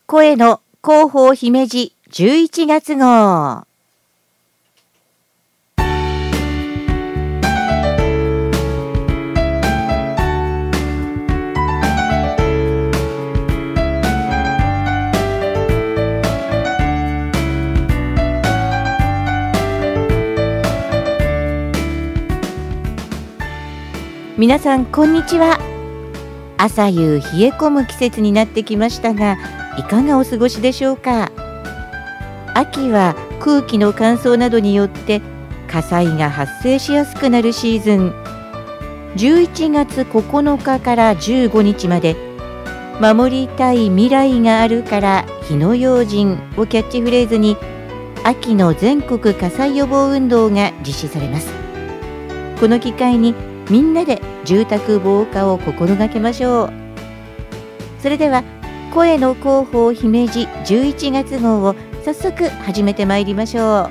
声の広報姫路11月号。皆さんこんにちは。朝夕冷え込む季節になってきましたが、いかがお過ごしでしょうか。秋は空気の乾燥などによって火災が発生しやすくなるシーズン。11月9日から15日まで、守りたい未来があるから火の用心をキャッチフレーズに、秋の全国火災予防運動が実施されます。この機会にみんなで住宅防火を心がけましょう。それでは声の広報姫路11月号を早速始めてまいりましょう。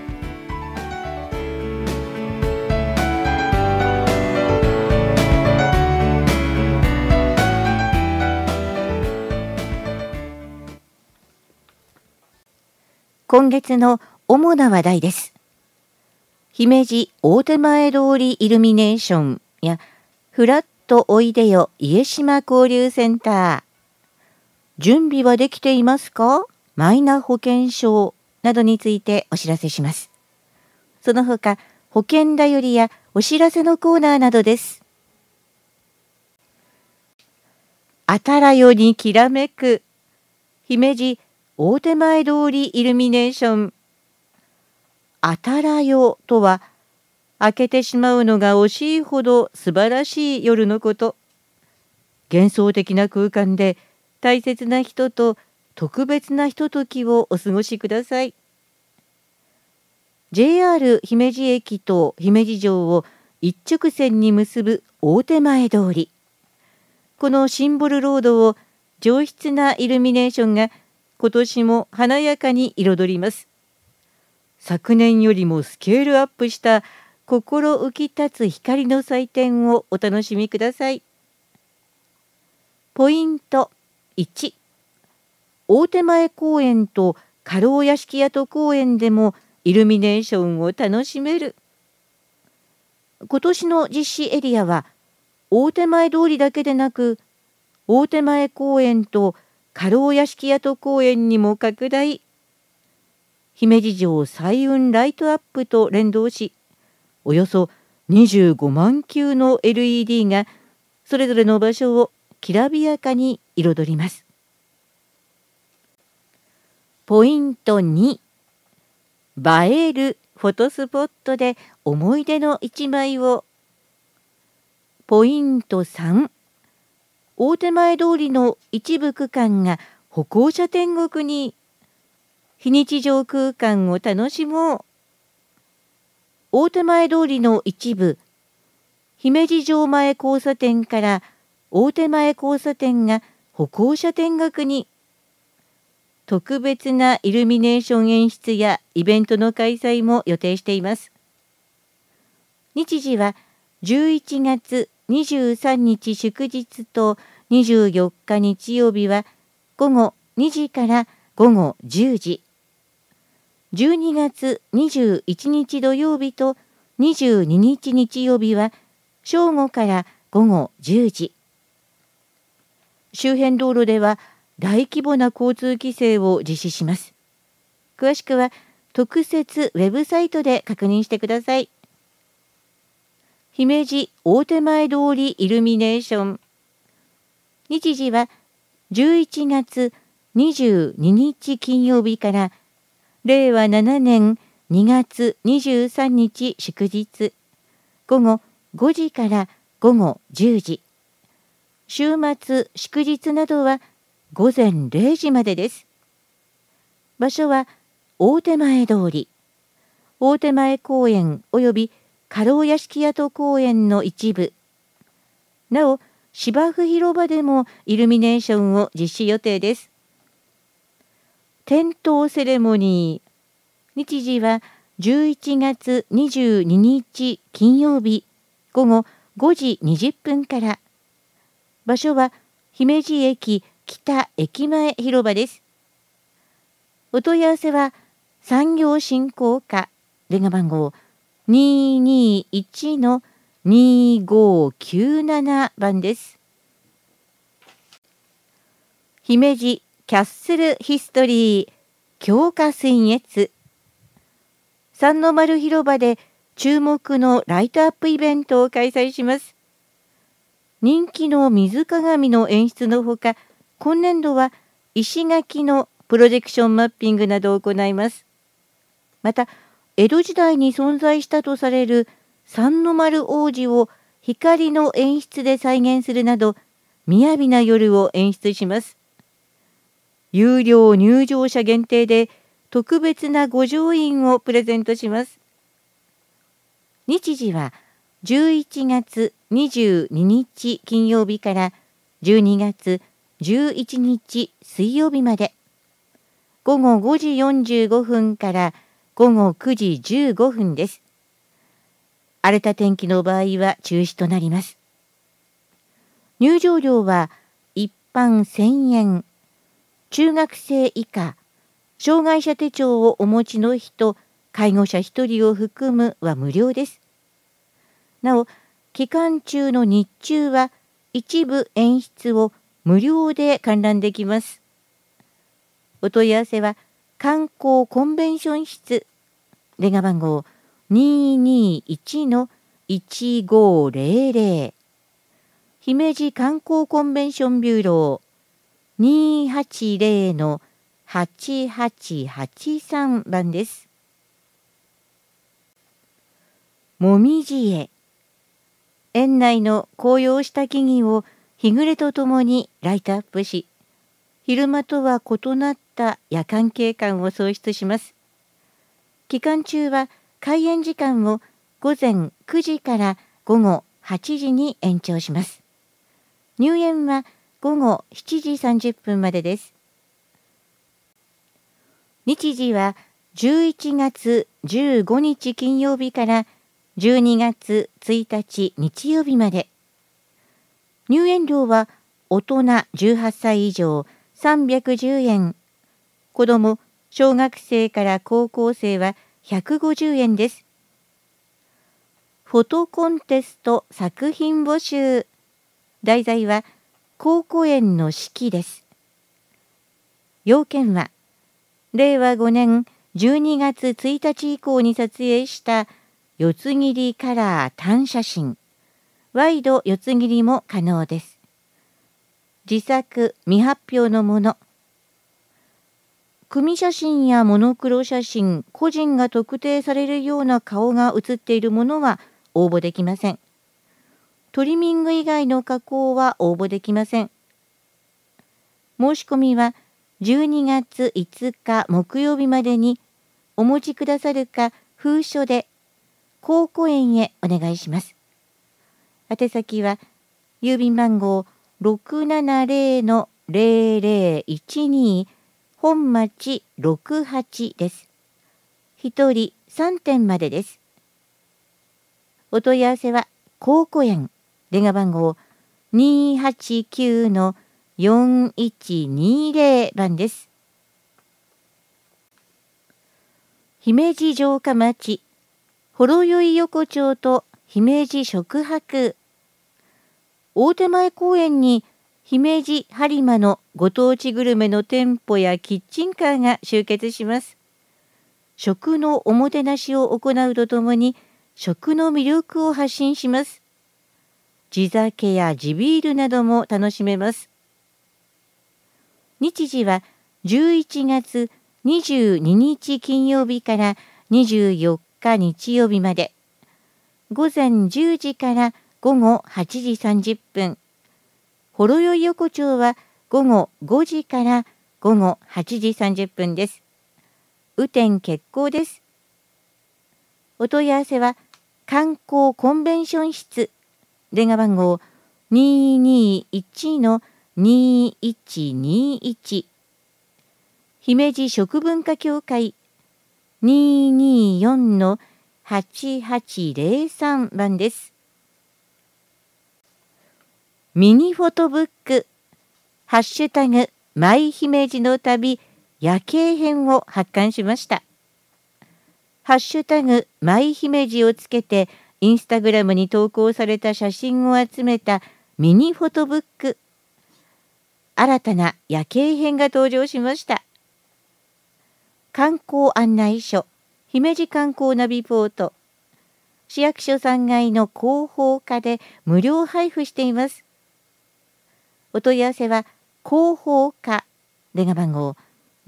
今月の主な話題です。姫路大手前通りイルミネーションやフラッとおいでよ家島交流センター、準備はできていますか、マイナ保険証などについてお知らせします。その他保険だよりやお知らせのコーナーなどです。あたらよにきらめく姫路大手前通りイルミネーション。あたらよとは明けてしまうのが惜しいほど素晴らしい夜のこと。幻想的な空間で大切な人と特別なひとときをお過ごしください。JR 姫路駅と姫路城を一直線に結ぶ大手前通り。このシンボルロードを上質なイルミネーションが今年も華やかに彩ります。昨年よりもスケールアップした心浮き立つ光の祭典をお楽しみください。ポイント1、大手前公園と家老屋敷跡公園でもイルミネーションを楽しめる。今年の実施エリアは大手前通りだけでなく、大手前公園と家老屋敷跡公園にも拡大。姫路城彩雲ライトアップと連動し、およそ25万球の LED がそれぞれの場所をきらびやかに彩ります。ポイント2、映えるフォトスポットで思い出の一枚を。ポイント3、大手前通りの一部区間が歩行者天国に。非日常空間を楽しもう。大手前通りの一部、姫路城前交差点から大手前交差点が歩行者天国に。特別なイルミネーション演出やイベントの開催も予定しています。日時は11月23日祝日と24日日曜日は午後2時から午後10時。12月21日土曜日と22日日曜日は正午から午後10時。周辺道路では大規模な交通規制を実施します。詳しくは特設ウェブサイトで確認してください。姫路大手前通りイルミネーション。日時は11月22日金曜日から令和7年2月23日祝日、午後5時から午後10時。週末祝日などは午前0時までです。場所は大手前通り、大手前公園および家老屋敷跡公園の一部。なお、芝生広場でもイルミネーションを実施予定です。点灯セレモニー。日時は11月22日金曜日午後5時20分から。場所は姫路駅北駅前広場です。 お問い合わせは産業振興課電話番号221-2597番です。姫路キャッスルヒストリー強化水月。三の丸広場で注目のライトアップイベントを開催します。人気の水鏡の演出のほか、今年度は石垣のプロジェクションマッピングなどを行います。また、江戸時代に存在したとされる三の丸王子を光の演出で再現するなど、雅な夜を演出します。有料入場者限定で特別な御城印をプレゼントします。日時は11月22日金曜日から12月11日水曜日まで、午後5時45分から午後9時15分です。荒れた天気の場合は中止となります。入場料は一般1000円、中学生以下、障害者手帳をお持ちの人、介護者1人を含むは無料です。なお、期間中の日中は一部演出を無料で観覧できます。お問い合わせは観光コンベンション室電話番号221-1500姫路観光コンベンションビューロー280-8883番です。もみじ絵。園内の紅葉した木々を日暮れとともにライトアップし、昼間とは異なった夜間景観を創出します。期間中は開園時間を午前9時から午後8時に延長します。入園は午後7時30分までです。日時は11月15日金曜日から12月1日日曜日まで。入園料は大人18歳以上310円、子ども小学生から高校生は150円です。フォトコンテスト作品募集。題材は幸子園の四季です。要件は令和5年12月1日以降に撮影した四つ切りカラー単写真、ワイド四つ切りも可能です。自作未発表のもの。組写真やモノクロ写真、個人が特定されるような顔が写っているものは応募できません。トリミング以外の加工は応募できません。申し込みは12月5日木曜日までにお持ちくださるか封書で幸子園へお願いします。宛先は郵便番号670-0012本町68です。1人3点までです。お問い合わせは幸子園電話番号289-4120番です。姫路城下町、ほろ酔い横丁と姫路食博。大手前公園に姫路播磨のご当地グルメの店舗やキッチンカーが集結します。食のおもてなしを行うとともに食の魅力を発信します。地酒や地ビールなども楽しめます。日時は11月22日金曜日から24日日曜日まで。午前10時から午後8時30分。ほろ酔い横丁は午後5時から午後8時30分です。雨天決行です。お問い合わせは観光コンベンション室電話番号221-2121姫路食文化協会224-8803番です。ミニフォトブックハッシュタグマイ姫路の旅夜景編を発刊しました。ハッシュタグマイ姫路をつけてインスタグラムに投稿された写真を集めたミニフォトブック。新たな夜景編が登場しました。観光案内所、姫路観光ナビポート。市役所3階の広報課で無料配布しています。お問い合わせは広報課、電話番号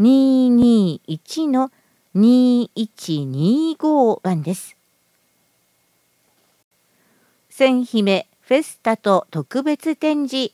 221-2125番です。千姫フェスタと特別展示。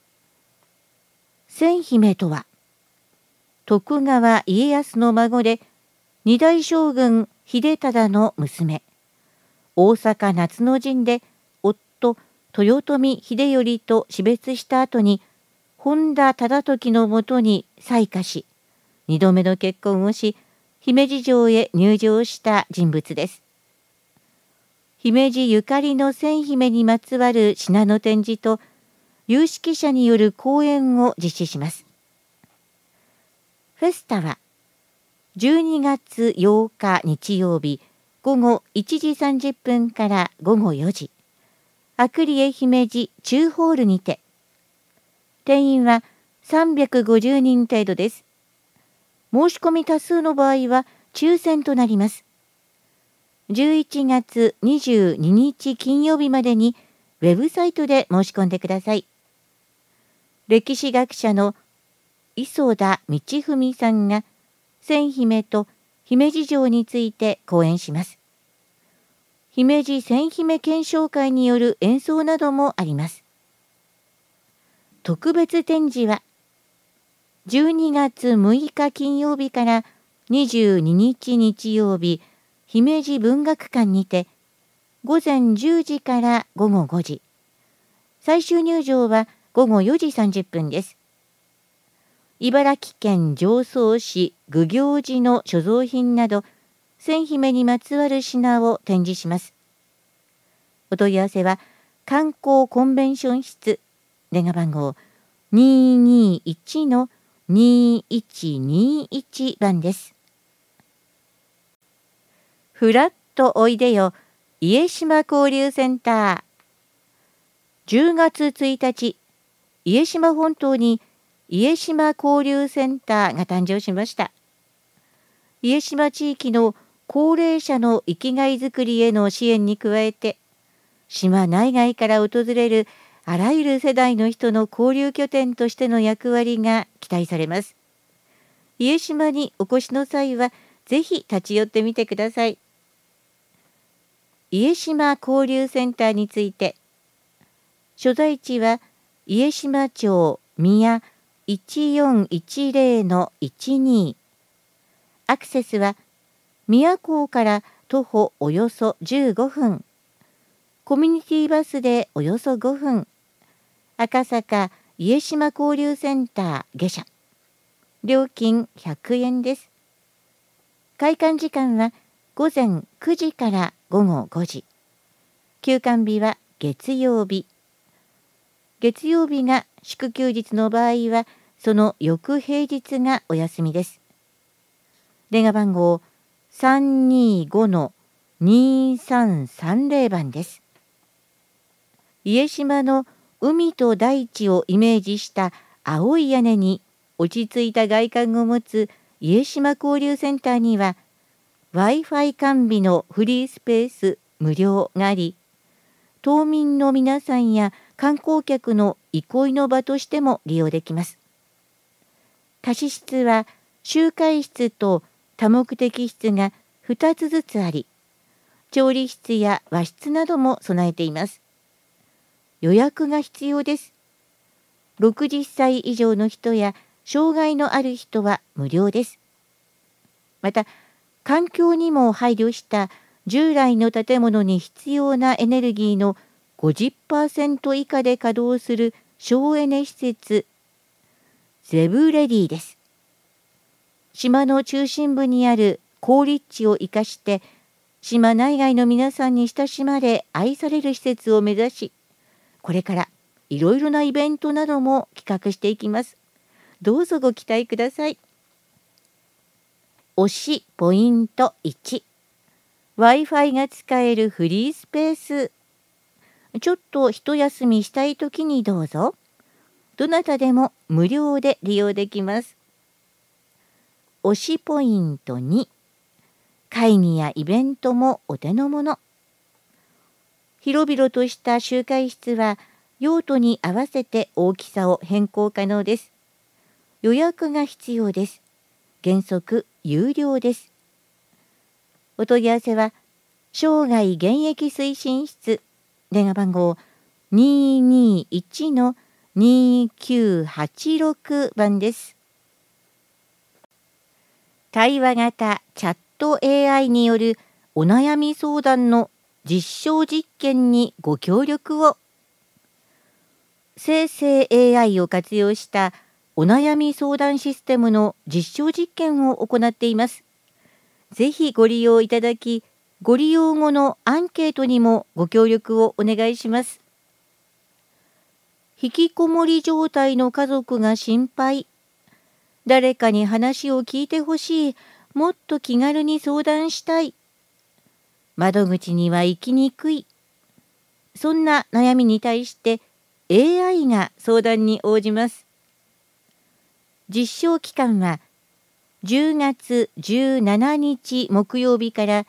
千姫とは、徳川家康の孫で二代将軍秀忠の娘、大阪夏の陣で夫豊臣秀頼と死別した後に本田忠時のもとに再嫁し、2度目の結婚をし、姫路城へ入城した人物です。姫路ゆかりの千姫にまつわる品の展示と有識者による講演を実施します。フェスタは12月8日日曜日午後1時30分から午後4時、アクリエ姫路中ホールにて、定員は350人程度です。申し込み多数の場合は抽選となります。11月22日金曜日までにウェブサイトで申し込んでください。歴史学者の磯田道文さんが千姫と姫路城について講演します。姫路千姫検証会による演奏などもあります。特別展示は12月6日金曜日から22日日曜日、姫路文学館にて午前10時から午後5時、最終入場は午後4時30分です。茨城県常総市愚行寺の所蔵品など千姫にまつわる品を展示します。お問い合わせは観光コンベンション室、電話番号221-2121番です。ふらっとおいでよ家島交流センター。10月1日、家島本島に家島交流センターが誕生しました。家島地域の高齢者の生きがいづくりへの支援に加えて、島内外から訪れるあらゆる世代の人の交流拠点としての役割が期待されます。家島にお越しの際は、ぜひ立ち寄ってみてください。家島交流センターについて、所在地は家島町宮1410-12、アクセスは宮港から徒歩およそ15分、コミュニティバスでおよそ5分、赤坂家島交流センター下車。料金100円です。開館時間は午前9時から午後5時。休館日は月曜日。月曜日が祝休日の場合は、その翌平日がお休みです。電話番号325-2330番です。家島の海と大地をイメージした青い屋根に落ち着いた外観を持つ家島交流センターには Wi-Fi 完備のフリースペース無料があり、島民の皆さんや観光客の憩いの場としても利用できます。貸し室は集会室と多目的室が2つずつあり、調理室や和室なども備えています。予約が必要です。60歳以上の人や障害のある人は無料です。また、環境にも配慮した従来の建物に必要なエネルギーの 50% 以下で稼働する省エネ施設、ゼブレディです。島の中心部にある高立地を生かして、島内外の皆さんに親しまれ愛される施設を目指し、これからいろいろなイベントなども企画していきます。どうぞご期待ください。 推しポイント1、Wi-Fi が使えるフリースペース。ちょっと一休みしたいときにどうぞ。どなたでも無料で利用できます。推しポイント2、会議やイベントもお手の物。広々とした集会室は用途に合わせて大きさを変更可能です。予約が必要です。原則有料です。お問い合わせは生涯現役推進室、電話番号221-2986番です。対話型チャット AI によるお悩み相談の実証実験にご協力を。生成 AI を活用したお悩み相談システムの実証実験を行っています。ぜひご利用いただき、ご利用後のアンケートにもご協力をお願いします。引きこもり状態の家族が心配。誰かに話を聞いてほしい。もっと気軽に相談したい。窓口には行きにくい。そんな悩みに対して AI が相談に応じます。実証期間は10月17日木曜日から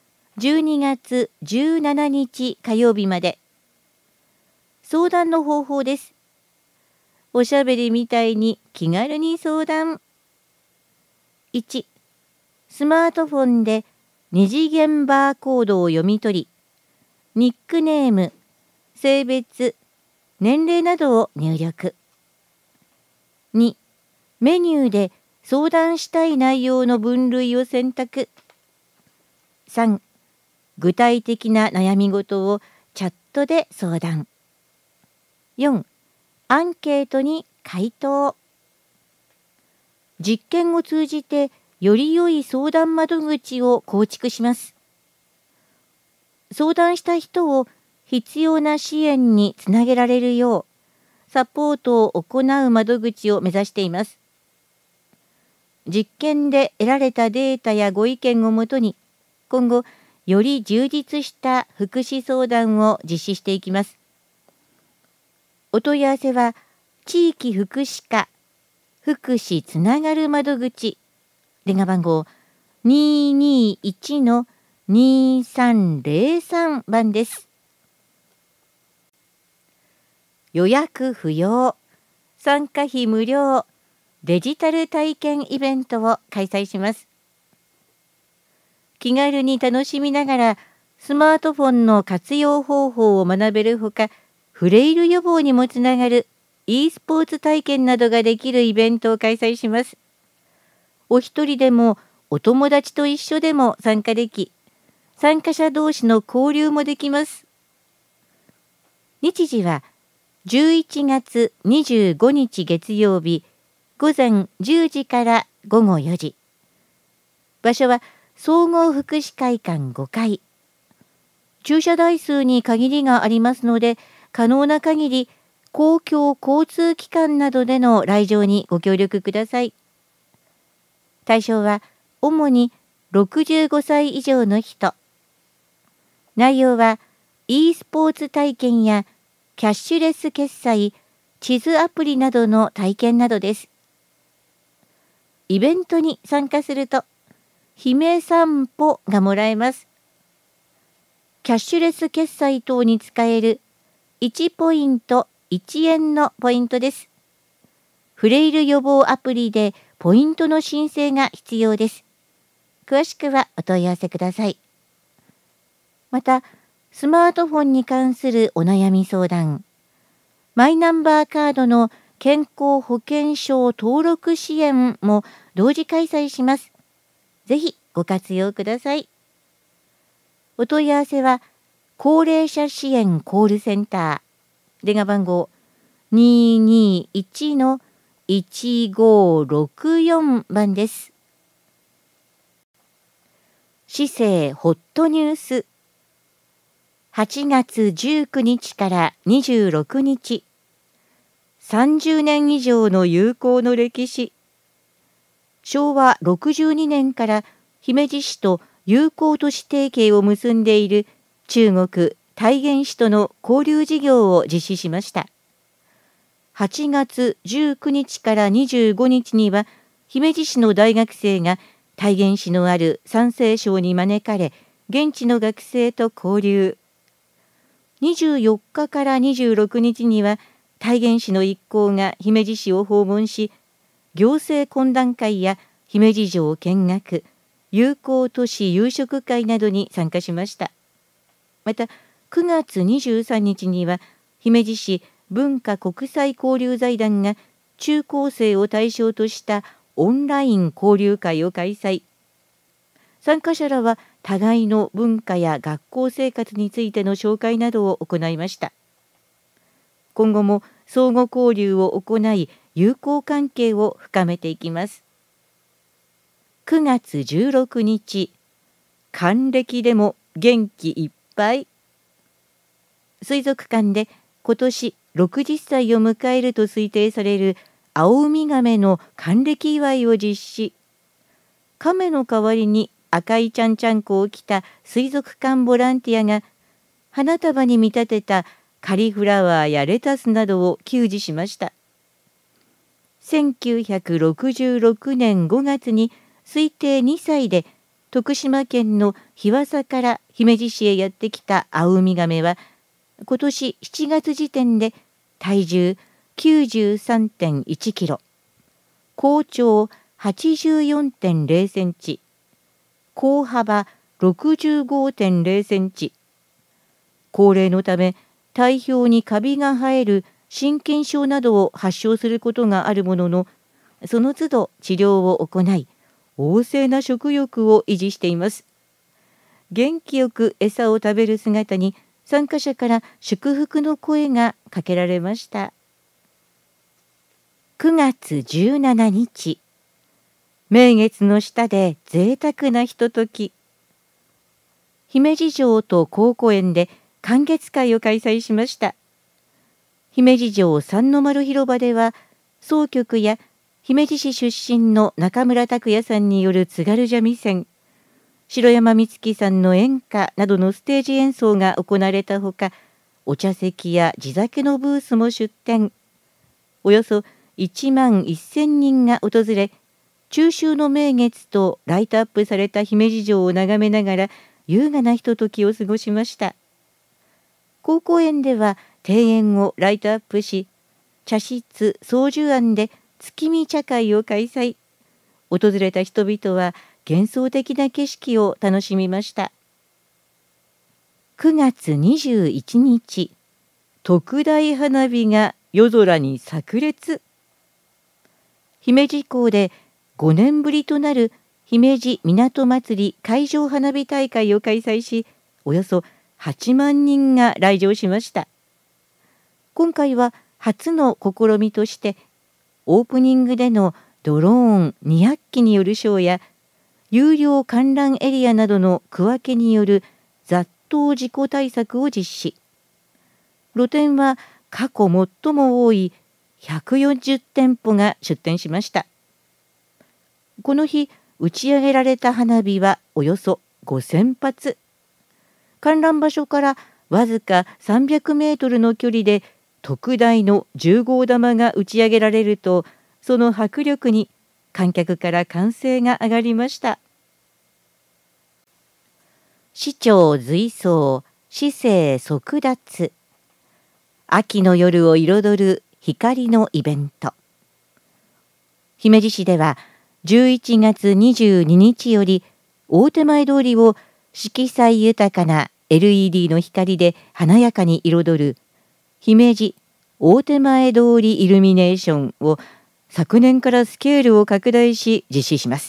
12月17日火曜日まで。相談の方法です。おしゃべりみたいに気軽に相談。1、スマートフォンで二次元バーコードを読み取り、ニックネーム、性別、年齢などを入力。2、メニューで相談したい内容の分類を選択。3、具体的な悩み事をチャットで相談。4、アンケートに回答。実験を通じてより良い相談窓口を構築します。相談した人を必要な支援につなげられるよう、サポートを行う窓口を目指しています。実験で得られたデータやご意見をもとに、今後、より充実した福祉相談を実施していきます。お問い合わせは、地域福祉課福祉つながる窓口、電話番号221-2303番です。予約不要、参加費無料、デジタル体験イベントを開催します。気軽に楽しみながらスマートフォンの活用方法を学べるほか、フレイル予防にもつながる e スポーツ体験などができるイベントを開催します。お一人でもお友達と一緒でも参加でき、参加者同士の交流もできます。日時は11月25日月曜日午前10時から午後4時。場所は総合福祉会館5階。駐車台数に限りがありますので、可能な限り公共交通機関などでの来場にご協力ください。対象は主に65歳以上の人。内容は e スポーツ体験やキャッシュレス決済、地図アプリなどの体験などです。イベントに参加すると、姫散歩がもらえます。キャッシュレス決済等に使える1ポイント1円のポイントです。フレイル予防アプリでポイントの申請が必要です。詳しくはお問い合わせください。また、スマートフォンに関するお悩み相談、マイナンバーカードの健康保険証登録支援も同時開催します。ぜひご活用ください。お問い合わせは、高齢者支援コールセンター、電話番号221-1564番です。市政ホットニュース。8月19日から26日、30年以上の友好の歴史。 昭和62年から姫路市と友好都市提携を結んでいる中国太原市との交流事業を実施しました。8月19日から25日には、姫路市の大学生が太原市のある山西省に招かれ、現地の学生と交流。24日から26日には、太原市の一行が姫路市を訪問し、行政懇談会や姫路城見学、友好都市夕食会などに参加しました。また、9月23日には、姫路市文化国際交流財団が中高生を対象としたオンライン交流会を開催。参加者らは互いの文化や学校生活についての紹介などを行いました。今後も相互交流を行い、友好関係を深めていきます。9月16日、還暦でも元気いっぱい。水族館で今年60歳を迎えると推定されるアオウミガメの還暦祝いを実施。亀の代わりに赤いちゃんちゃんこを着た水族館ボランティアが花束に見立てたカリフラワーやレタスなどを給仕しました。1966年5月に推定2歳で徳島県の日和佐から姫路市へやってきたアオウミガメは、今年7月時点で体重 93.1 キロ、高長 84.0 センチ、高幅 65.0 センチ。高齢のため体表にカビが生える心筋症などを発症することがあるものの、その都度治療を行い、旺盛な食欲を維持しています。元気よく餌を食べる姿に参加者から祝福の声がかけられました。9月17日、名月の下で贅沢なひととき。姫路城と皇居園で観月会を開催しました。姫路城三の丸広場では、箏曲や姫路市出身の中村拓也さんによる津軽三味線、城山美月さんの演歌などのステージ演奏が行われたほか、お茶席や地酒のブースも出店。およそ1万1000人が訪れ、中秋の名月とライトアップされた姫路城を眺めながら優雅なひとときを過ごしました。皇居園では庭園をライトアップし、茶室総樹庵で月見茶会を開催。訪れた人々は幻想的な景色を楽しみました。9月21日、特大花火が夜空に炸裂。姫路港で5年ぶりとなる姫路港まつり海上花火大会を開催し、およそ8万人が来場しました。今回は初の試みとして、オープニングでのドローン200機によるショーや、有料観覧エリアなどの区分けによる雑踏事故対策を実施。露店は過去最も多い140店舗が出店しました。この日、打ち上げられた花火はおよそ5000発。観覧場所からわずか300メートルの距離で特大の10号玉が打ち上げられると、その迫力に観客から歓声が上がりました。市長随走、市政速達。秋の夜を彩る光のイベント。姫路市では11月22日より大手前通りを色彩豊かな LED の光で華やかに彩る姫路大手前通りイルミネーションを昨年からスケールを拡大し実施します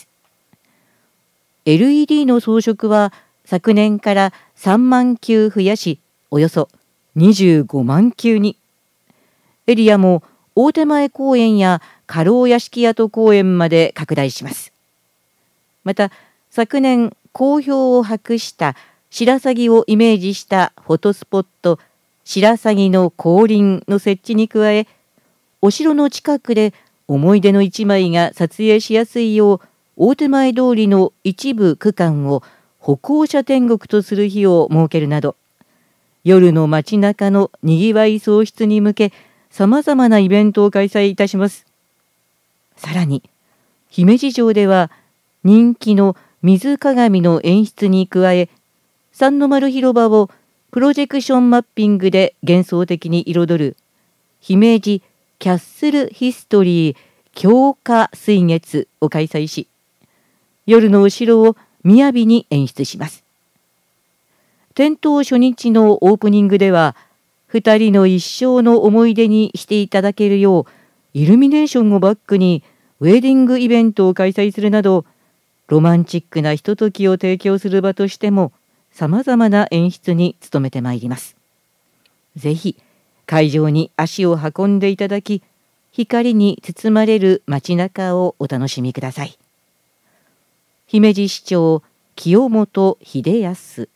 。LED の装飾は昨年から3万球増やし、およそ25万球に。エリアも大手前公園や家老屋敷跡公園まで拡大します。また、昨年好評を博した白鷺をイメージしたフォトスポット、白鷺の降臨の設置に加え、お城の近くで思い出の一枚が撮影しやすいよう、大手前通りの一部区間を歩行者天国とする日を設けるなど、夜の街中のにぎわい創出に向け、さまざまなイベントを開催いたします。さらに、姫路城では人気の水鏡の演出に加え、三の丸広場をプロジェクションマッピングで幻想的に彩る姫路キャッスルヒストリー強化水月を開催し、夜のお城を雅に演出します。点灯初日のオープニングでは、2人の一生の思い出にしていただけるよう、イルミネーションをバックにウェディングイベントを開催するなど、ロマンチックなひとときを提供する場としても、さまざまな演出に努めてまいります。ぜひ会場に足を運んでいただき、光に包まれる街中をお楽しみください。姫路市長清本秀康。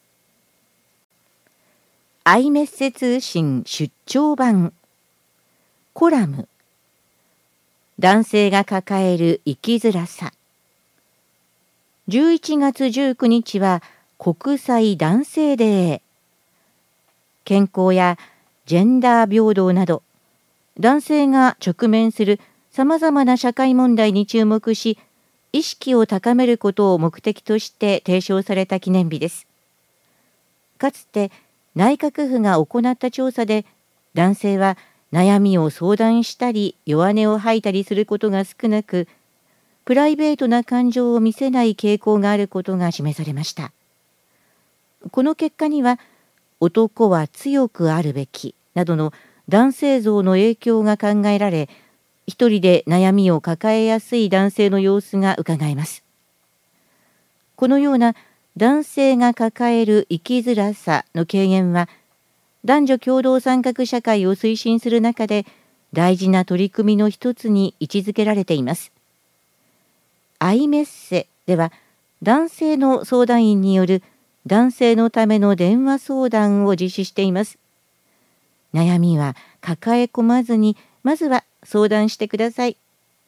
アイメッセ通信出張版コラム、男性が抱える生きづらさ。11月19日は国際男性デー。健康やジェンダー平等など、男性が直面するさまざまな社会問題に注目し、意識を高めることを目的として提唱された記念日です。かつて内閣府が行った調査で、男性は悩みを相談したり弱音を吐いたりすることが少なく、プライベートな感情を見せない傾向があることが示されました。この結果には、男は強くあるべきなどの男性像の影響が考えられ、一人で悩みを抱えやすい男性の様子がうかがえます。このような男性が抱える生きづらさの軽減は、男女共同参画社会を推進する中で大事な取り組みの一つに位置づけられています。アイメッセでは、男性の相談員による男性のための電話相談を実施しています。悩みは抱え込まずに、まずは相談してください。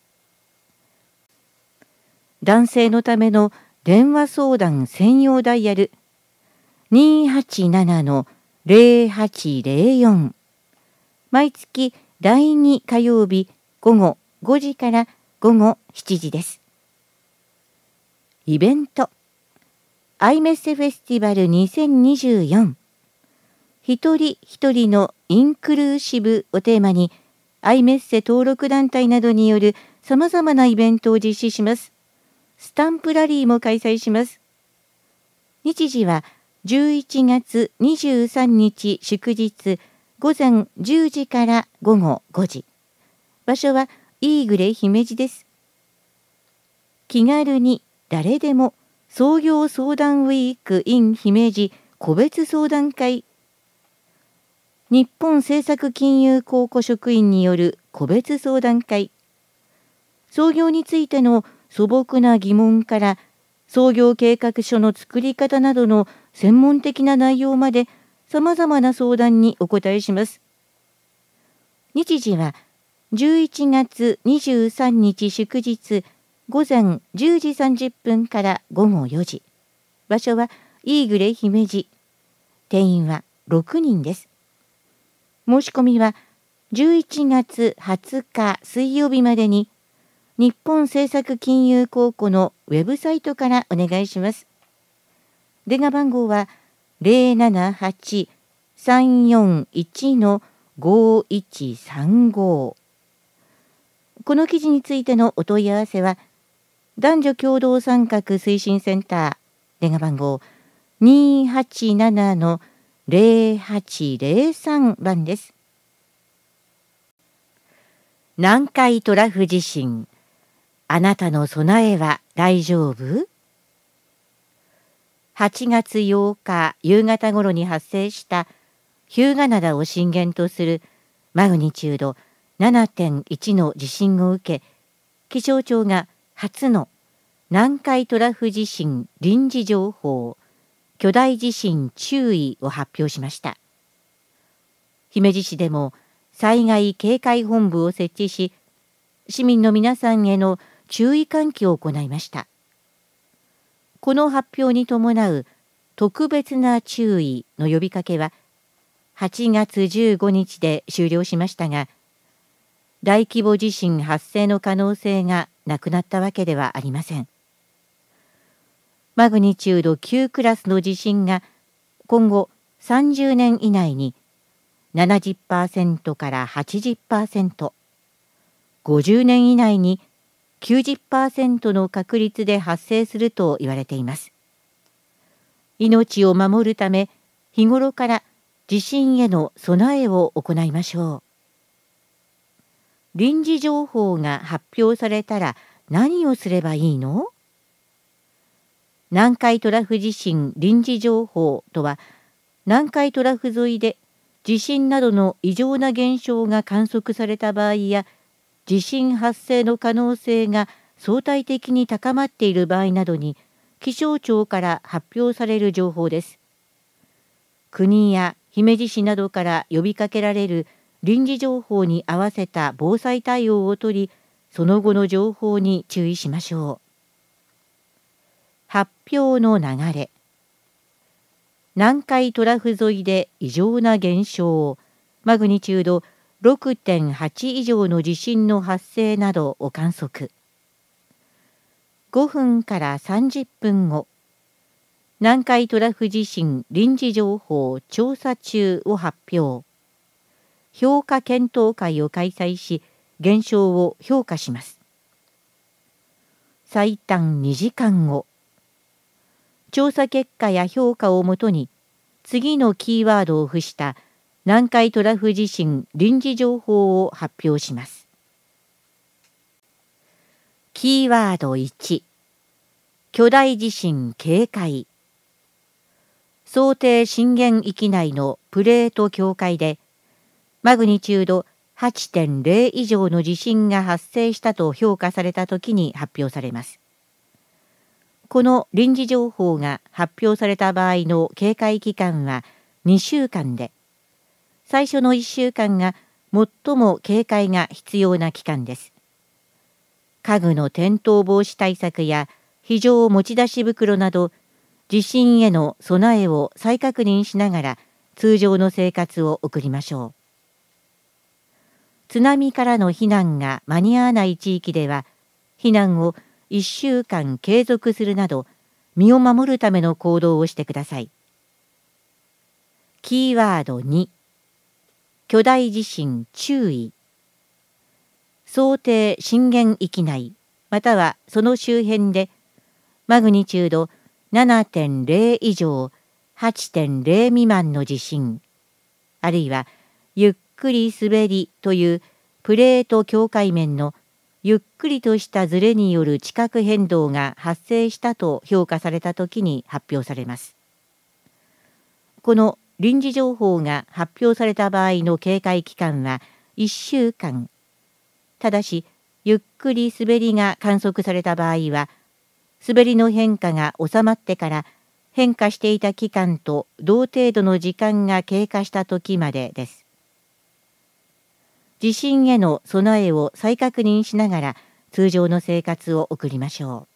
男性のための電話相談専用ダイヤル 287-0804、 毎月第2火曜日午後5時から午後7時です。イベントアイメッセフェスティバル2024、一人一人のインクルーシブをテーマに、アイメッセ登録団体などによるさまざまなイベントを実施します。スタンプラリーも開催します。日時は11月23日祝日午前10時から午後5時。場所はイーグレ姫路です。気軽に誰でも創業相談ウィーク in 姫路個別相談会。日本政策金融公庫職員による個別相談会。創業についての素朴な疑問から創業計画書の作り方などの専門的な内容まで、さまざまな相談にお答えします。日時は11月23日祝日午前10時30分から午後4時。場所はイーグレ姫路。定員は6人です。申し込みは11月20日水曜日までに、日本政策金融公庫のウェブサイトからお願いします。電話番号は 078-341-5135。この記事についてのお問い合わせは、男女共同参画推進センター、電話番号 287-0803 番です。南海トラフ地震、あなたの備えは大丈夫？8月8日夕方頃に発生した日向灘を震源とするマグニチュード 7.1 の地震を受け、気象庁が初の南海トラフ地震臨時情報、巨大地震注意を発表しました。姫路市でも災害警戒本部を設置し、 市民の皆さんへの注意喚起を行いました。この発表に伴う特別な注意の呼びかけは8月15日で終了しましたが、大規模地震発生の可能性がなくなったわけではありません。マグニチュード9クラスの地震が今後30年以内に 70% から 80%、50年以内に 90% の確率で発生すると言われています。命を守るため、日頃から地震への備えを行いましょう。臨時情報が発表されたら何をすればいいの？南海トラフ地震臨時情報とは、南海トラフ沿いで地震などの異常な現象が観測された場合や、地震発生の可能性が相対的に高まっている場合などに、気象庁から発表される情報です。国や姫路市などから呼びかけられる臨時情報に合わせた防災対応をとり、その後の情報に注意しましょう。発表の流れ。南海トラフ沿いで異常な現象、マグニチュード 6.8 以上の地震の発生などを観測。5分から30分後、南海トラフ地震臨時情報調査中を発表。評価検討会を開催し、現象を評価します。最短2時間後、調査結果や評価をもとに、次のキーワードを付した南海トラフ地震臨時情報を発表します。キーワード1、巨大地震警戒。想定震源域内のプレート境界で、マグニチュード 8.0 以上の地震が発生したと評価されたときに発表されます。この臨時情報が発表された場合の警戒期間は2週間で、最初の1週間が最も警戒が必要な期間です。家具の転倒防止対策や非常持ち出し袋など、地震への備えを再確認しながら通常の生活を送りましょう。津波からの避難が間に合わない地域では、避難を1週間継続するなど、身を守るための行動をしてください。キーワード2、巨大地震注意。想定震源域内、またはその周辺で、マグニチュード 7.0 以上、8.0 未満の地震、あるいはゆっくり滑りというプレート境界面のゆっくりとしたずれによる地殻変動が発生したと評価されたときに発表されます。この臨時情報が発表された場合の警戒期間は1週間。ただし、ゆっくり滑りが観測された場合は、滑りの変化が収まってから変化していた期間と同程度の時間が経過した時までです。地震への備えを再確認しながら通常の生活を送りましょう。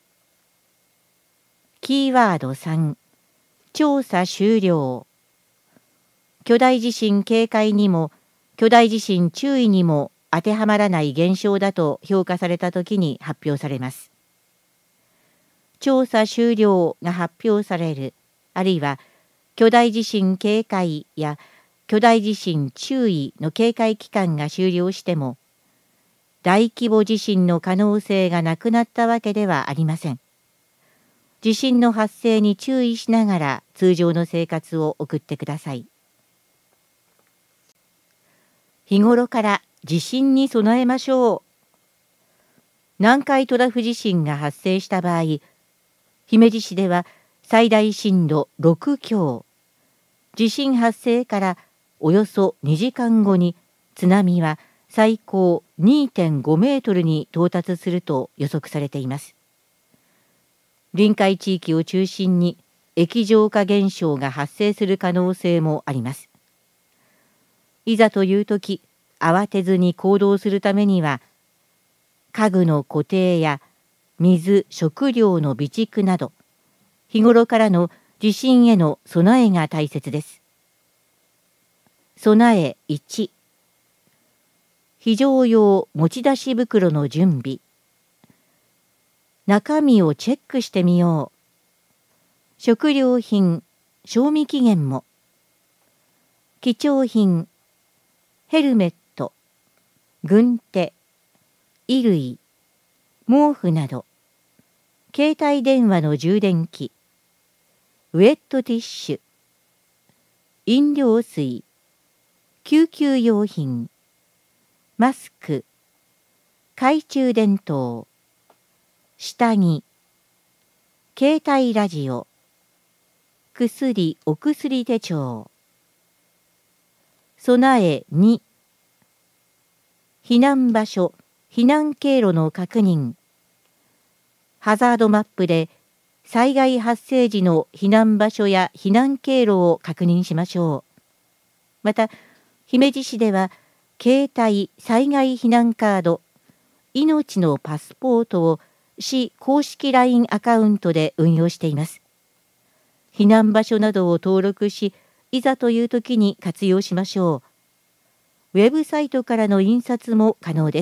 キーワード3、調査終了。巨大地震警戒にも巨大地震注意にも当てはまらない現象だと評価されたときに発表されます。調査終了が発表される、あるいは巨大地震警戒や巨大地震注意の警戒期間が終了しても、大規模地震の可能性がなくなったわけではありません。地震の発生に注意しながら通常の生活を送ってください。日頃から地震に備えましょう。南海トラフ地震が発生した場合、姫路市では最大震度6強、地震発生からおよそ2時間後に津波は最高 2.5 メートルに到達すると予測されています。臨海地域を中心に液状化現象が発生する可能性もあります。いざというとき、慌てずに行動するためには、 家具の固定や水・食料の備蓄など、日頃からの地震への備えが大切です。備え1、非常用持ち出し袋の準備。中身をチェックしてみよう。食料品、賞味期限も。貴重品、ヘルメット、軍手、衣類、毛布など、携帯電話の充電器、ウェットティッシュ、飲料水、救急用品、マスク、懐中電灯、下着、携帯ラジオ、薬・お薬手帳。備え2、避難場所・避難経路の確認。ハザードマップで災害発生時の避難場所や避難経路を確認しましょう。また、姫路市では携帯災害避難カード、命のパスポートを市公式 LINE アカウントで運用しています。避難場所などを登録し、いざという時に活用しましょう。ウェブサイトからの印刷も可能です。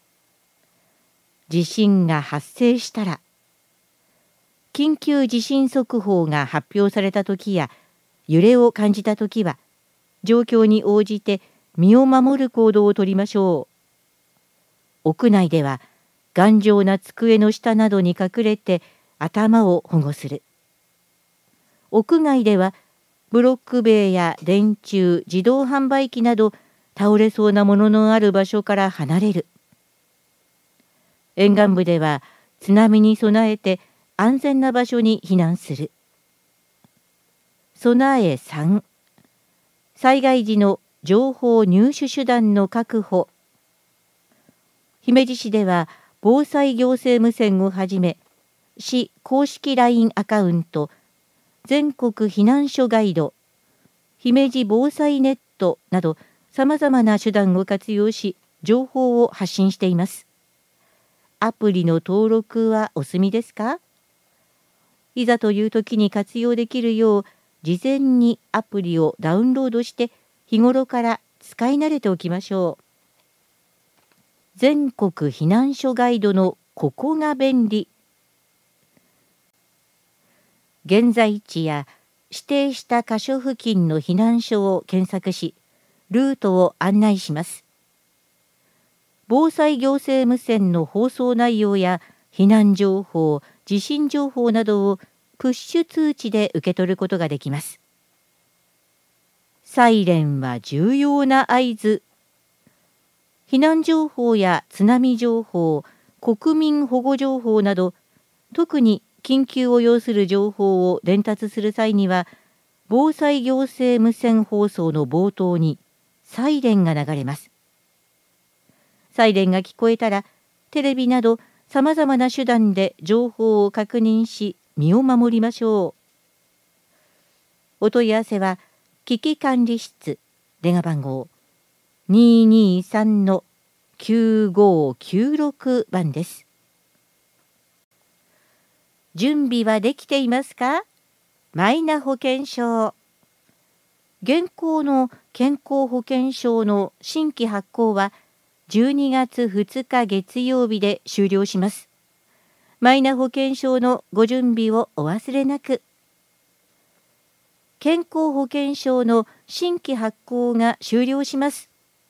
地震が発生したら、緊急地震速報が発表された時や、揺れを感じた時は、状況に応じて身を守る行動をとりましょう。屋内では、頑丈な机の下などに隠れて頭を保護する。屋外ではブロック塀や電柱、自動販売機など倒れそうなもののある場所から離れる。沿岸部では津波に備えて安全な場所に避難する。備え3、災害時の情報入手手段の確保。姫路市では防災行政無線をはじめ、市公式 LINE アカウント、全国避難所ガイド、姫路防災ネットなどさまざまな手段を活用し、情報を発信しています。アプリの登録はお済みですか？いざという時に活用できるよう、事前にアプリをダウンロードして日頃から使い慣れておきましょう。全国避難所ガイドのここが便利。現在地や指定した箇所付近の避難所を検索し、ルートを案内します。防災行政無線の放送内容や避難情報、地震情報などをプッシュ通知で受け取ることができます。サイレンは重要な合図。避難情報や津波情報、国民保護情報など、特に緊急を要する情報を伝達する際には、防災行政無線放送の冒頭にサイレンが流れます。サイレンが聞こえたら、テレビなどさまざまな手段で情報を確認し、身を守りましょう。お問い合わせは、危機管理室、電話番号223-9596番です。準備はできていますか？マイナ保険証。現行の健康保険証の新規発行は12月2日月曜日で終了します。マイナ保険証のご準備をお忘れなく。健康保険証の新規発行が終了します。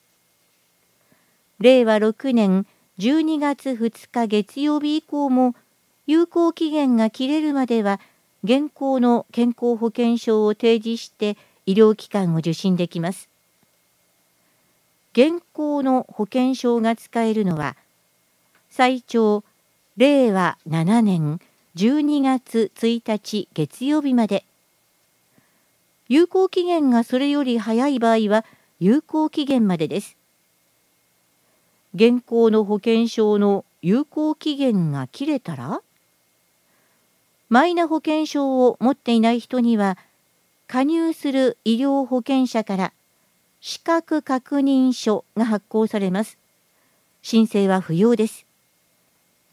令和6年12月2日月曜日以降も有効期限が切れるまでは現行の健康保険証を提示して医療機関を受診できます。現行の保険証が使えるのは最長令和7年12月1日月曜日まで。有効期限がそれより早い場合は有効期限までです。現行の保険証の有効期限が切れたら、マイナ保険証を持っていない人には、加入する医療保険者から資格確認書が発行されます。申請は不要です。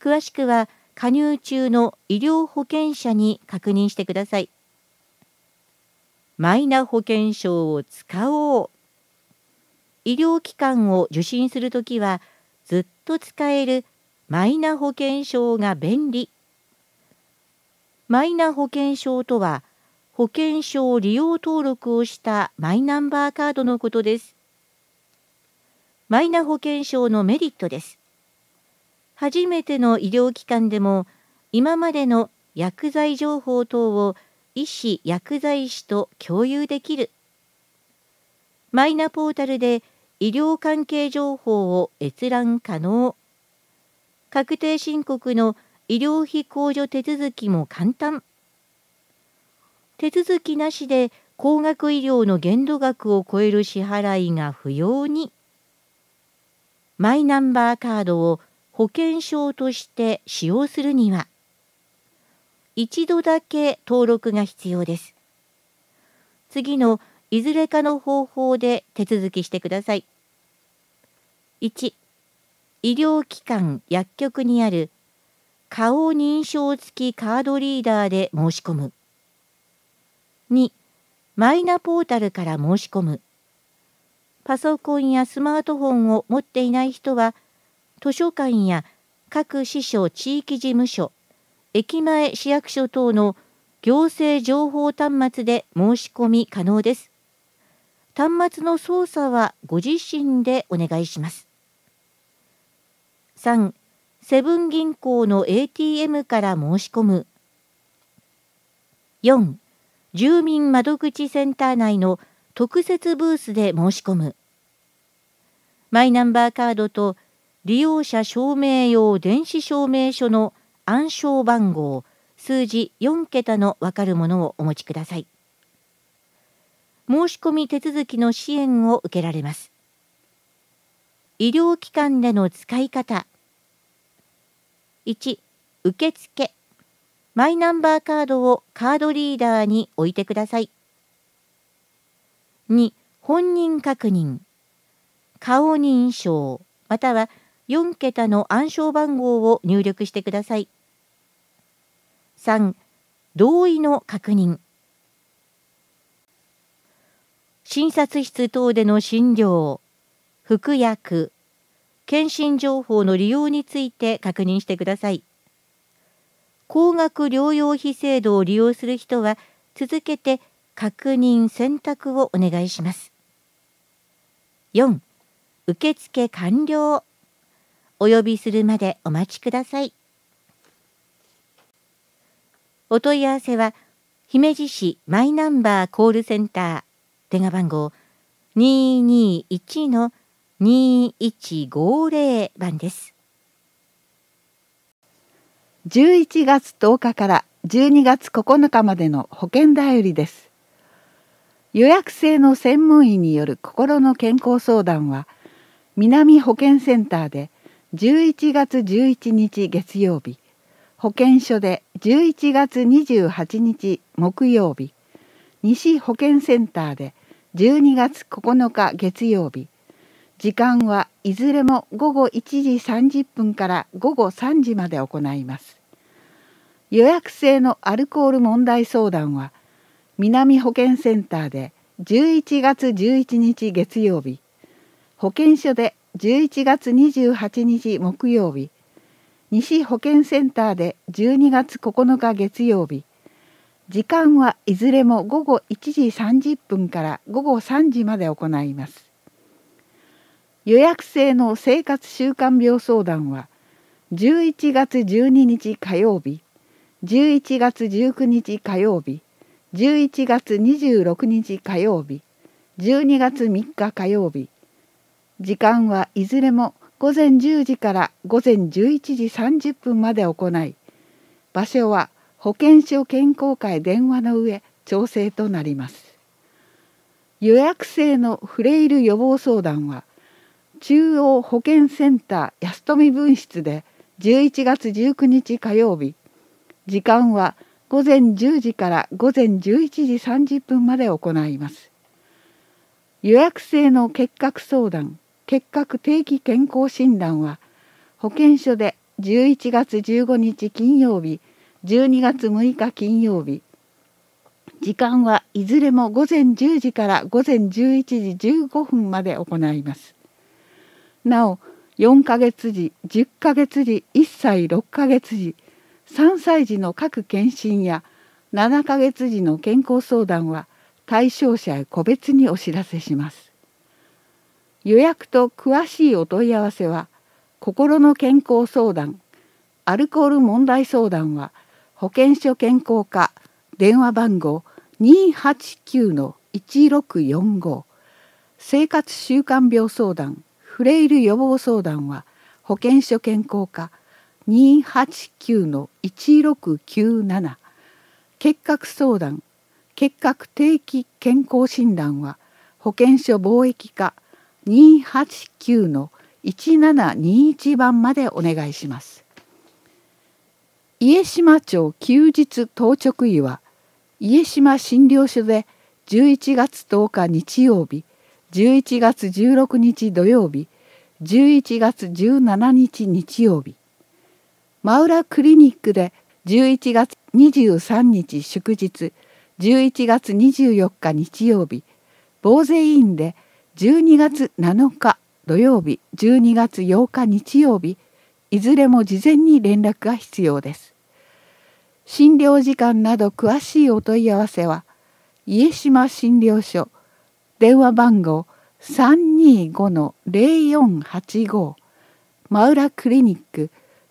詳しくは加入中の医療保険者に確認してください。マイナ保険証を使おう。医療機関を受診するときはずっと使えるマイナ保険証が便利。マイナ保険証とは、保険証利用登録をしたマイナンバーカードのことです。マイナ保険証のメリットです。初めての医療機関でも、今までの薬剤情報等を医師・薬剤師と共有できる。マイナポータルで医療関係情報を閲覧可能。確定申告の医療費控除手続きも簡単。手続きなしで高額医療の限度額を超える支払いが不要に。マイナンバーカードを保険証として使用するには、一度だけ登録が必要です。次のいずれかの方法で手続きしてください。1、医療機関・薬局にある顔認証付きカードリーダーで申し込む。2、マイナポータルから申し込む。パソコンやスマートフォンを持っていない人は、図書館や各支所地域事務所、駅前市役所等の行政情報端末で申し込み可能です。端末の操作はご自身でお願いします。3、セブン銀行の ATM から申し込む。4、住民窓口センター内の特設ブースで申し込む。マイナンバーカードと利用者証明用電子証明書の暗証番号、数字4桁のわかるものをお持ちください。申し込み手続きの支援を受けられます。医療機関での使い方。1、受付。マイナンバーカードをカードリーダーに置いてください。2、本人確認。顔認証、または4桁の暗証番号を入力してください。3、同意の確認。診察室等での診療、服薬、検診情報の利用について確認してください。高額療養費制度を利用する人は、続けて確認・選択をお願いします。4、受付完了。お呼びするまでお待ちください。お問い合わせは、姫路市マイナンバーコールセンター、電話番号 221-2150 番です。 11月10日から12月9日までの保険だよりです。予約制の専門医による心の健康相談は、南保健センターで11月11日月曜日、保健所で11月28日木曜日、西保健センターで12月9日月曜日、時間はいずれも午後1時30分から午後3時まで行います。予約制のアルコール問題相談は、南保健センターで11月11日月曜日、保健所で11月28日木曜日、西保健センターで12月9日月曜日、時間はいずれも午後1時30分から午後3時まで行います。予約制の生活習慣病相談は、11月12日火曜日、11月19日火曜日、11月26日火曜日、12月3日火曜日、時間はいずれも午前10時から午前11時30分まで行い、場所は保健所健康会電話の上調整となります。予約制のフレイル予防相談は、中央保健センター安富分室で11月19日火曜日、時間は午前10時から午前11時30分まで行います。予約制の結核相談、結核定期健康診断は、保健所で 11月15日金曜日、12月6日金曜日。時間はいずれも午前10時から午前11時15分まで行います。なお、4ヶ月時、10ヶ月時、1歳6ヶ月時、3歳児の各検診や7ヶ月時の健康相談は対象者へ個別にお知らせします。予約と詳しいお問い合わせは、心の健康相談、アルコール問題相談は保健所健康課電話番号289-1645、生活習慣病相談、フレイル予防相談は保健所健康課289-1697、結核相談、結核定期健康診断は保健所貿易課289-1721番までお願いします。家島町休日当直医は家島診療所で11月10日日曜日、11月16日土曜日、11月17日日曜日、真浦クリニックで11月23日祝日、11月24日日曜日、坊勢院で12月7日土曜日、12月8日日曜日、いずれも事前に連絡が必要です。診療時間など詳しいお問い合わせは、家島診療所、電話番号325-0485、真浦クリニック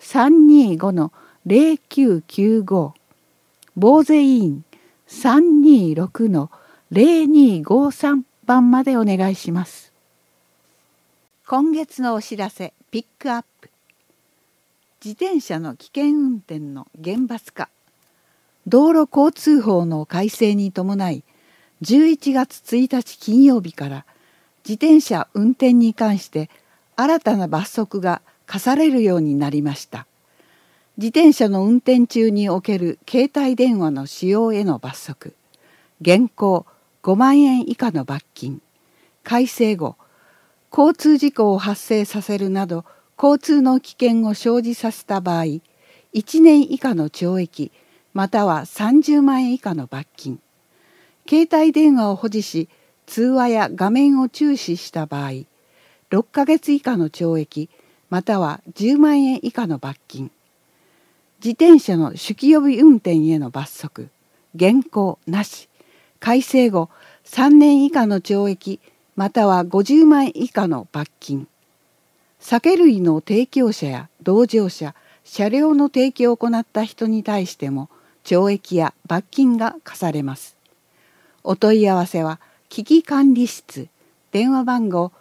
325-0995、坊勢院326-0253番までお願いします。今月のお知らせピックアップ。自転車の危険運転の厳罰化。道路交通法の改正に伴い、11月1日金曜日から自転車運転に関して新たな罰則が課されるようになりました。自転車の運転中における携帯電話の使用への罰則、現行5万円以下の罰金、改正後、交通事故を発生させるなど交通の危険を生じさせた場合、1年以下の懲役または30万円以下の罰金、携帯電話を保持し通話や画面を注視した場合、6ヶ月以下の懲役または10万円以下の罰金、自転車の酒気帯び運転への罰則、現行なし、改正後3年以下の懲役または50万円以下の罰金、酒類の提供者や同乗者、車両の提供を行った人に対しても懲役や罰金が課されます。お問い合わせは危機管理室、電話番号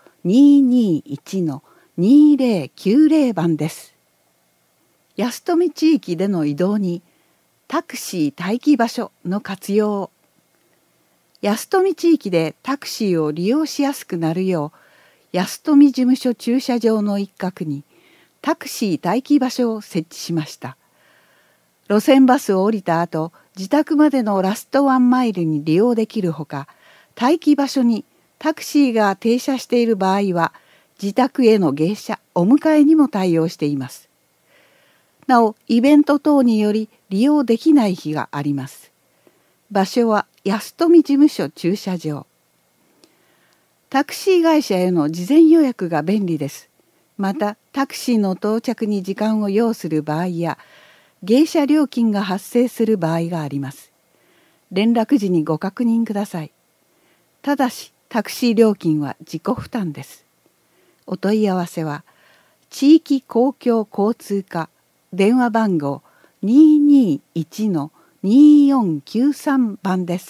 221-2090番です。安富地域での移動にタクシー待機場所の活用。安富地域でタクシーを利用しやすくなるよう、安富事務所駐車場の一角にタクシー待機場所を設置しました。路線バスを降りた後、自宅までのラストワンマイルに利用できるほか、待機場所にタクシーが停車している場合は、自宅への迎車、お迎えにも対応しています。なお、イベント等により利用できない日があります。場所は安富事務所駐車場。タクシー会社への事前予約が便利です。また、タクシーの到着に時間を要する場合や、迎車料金が発生する場合があります。連絡時にご確認ください。ただし、タクシー料金は自己負担です。お問い合わせは、地域公共交通課、電話番号221-2493番です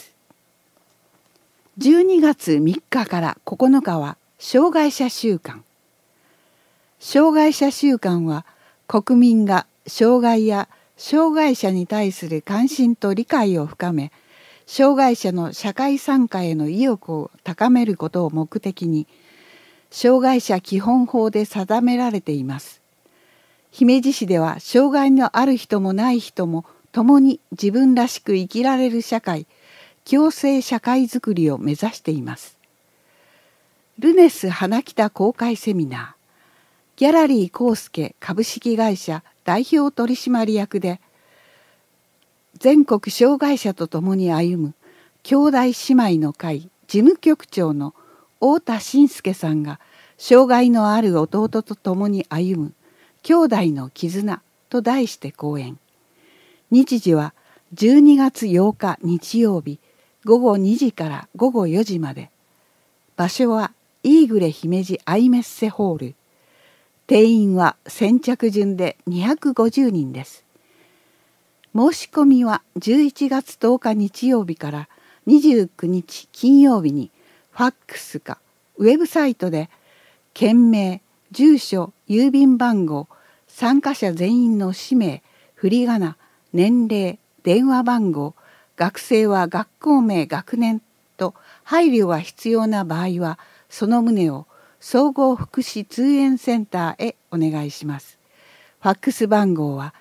。12月3日から9日は障害者週間。障害者週間は国民が障害や障害者に対する関心と理解を深め、障害者の社会参加への意欲を高めることを目的に、障害者基本法で定められています。姫路市では障害のある人もない人も共に自分らしく生きられる社会、共生社会づくりを目指しています。ルネス花北公開セミナー、ギャラリーコースケ株式会社代表取締役で、全国障害者と共に歩む兄弟姉妹の会事務局長の太田信介さんが、障害のある弟と共に歩む兄弟の絆と題して講演。日時は12月8日日曜日午後2時から午後4時まで。場所はイーグレ姫路アイメッセホール。定員は先着順で250人です。申し込みは11月10日日曜日から29日金曜日にファックスかウェブサイトで県名、住所、郵便番号、参加者全員の氏名、振り仮名、年齢、電話番号、学生は学校名、学年と配慮が必要な場合はその旨を総合福祉通園センターへお願いします。ファックス番号は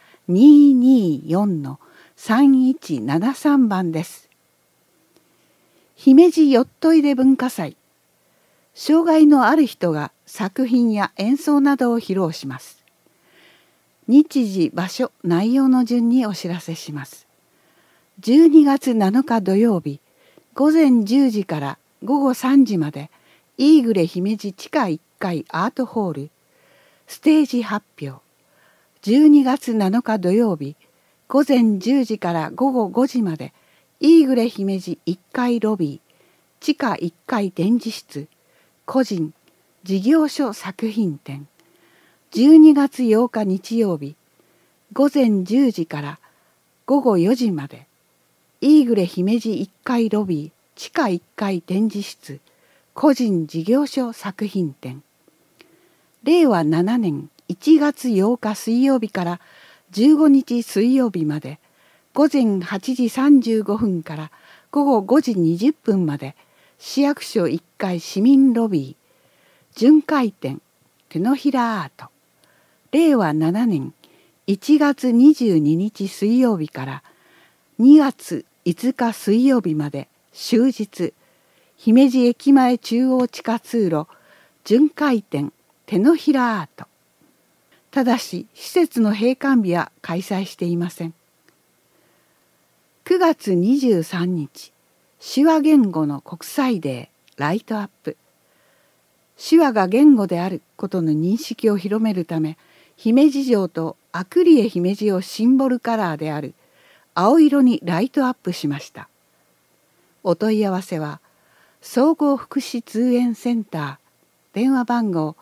224-3173番です。姫路ヨット入れ文化祭。障害のある人が作品や演奏などを披露します。日時、場所、内容の順にお知らせします。12月7日土曜日、午前10時から午後3時まで、イーグレ姫路地下1階アートホール、ステージ発表。12月7日土曜日、午前10時から午後5時まで、イーグレ姫路1階ロビー、地下1階展示室、個人、事業所作品展。12月8日日曜日、午前10時から午後4時まで、イーグレ姫路1階ロビー、地下1階展示室、個人事業所作品展。令和7年1月8日水曜日から15日水曜日まで、午前8時35分から午後5時20分まで、市役所1階市民ロビー、巡回展、手のひらアート。令和7年1月22日水曜日から2月5日水曜日まで終日、姫路駅前中央地下通路、巡回展、手のひらアート。ただし、施設の閉館日は開催していません。9月23日、手話言語の国際デーライトアップ。手話が言語であることの認識を広めるため、姫路城とアクリエ姫路をシンボルカラーである青色にライトアップしました。お問い合わせは、総合福祉通園センター、電話番号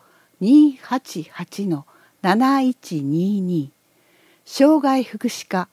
288-7122、障害福祉課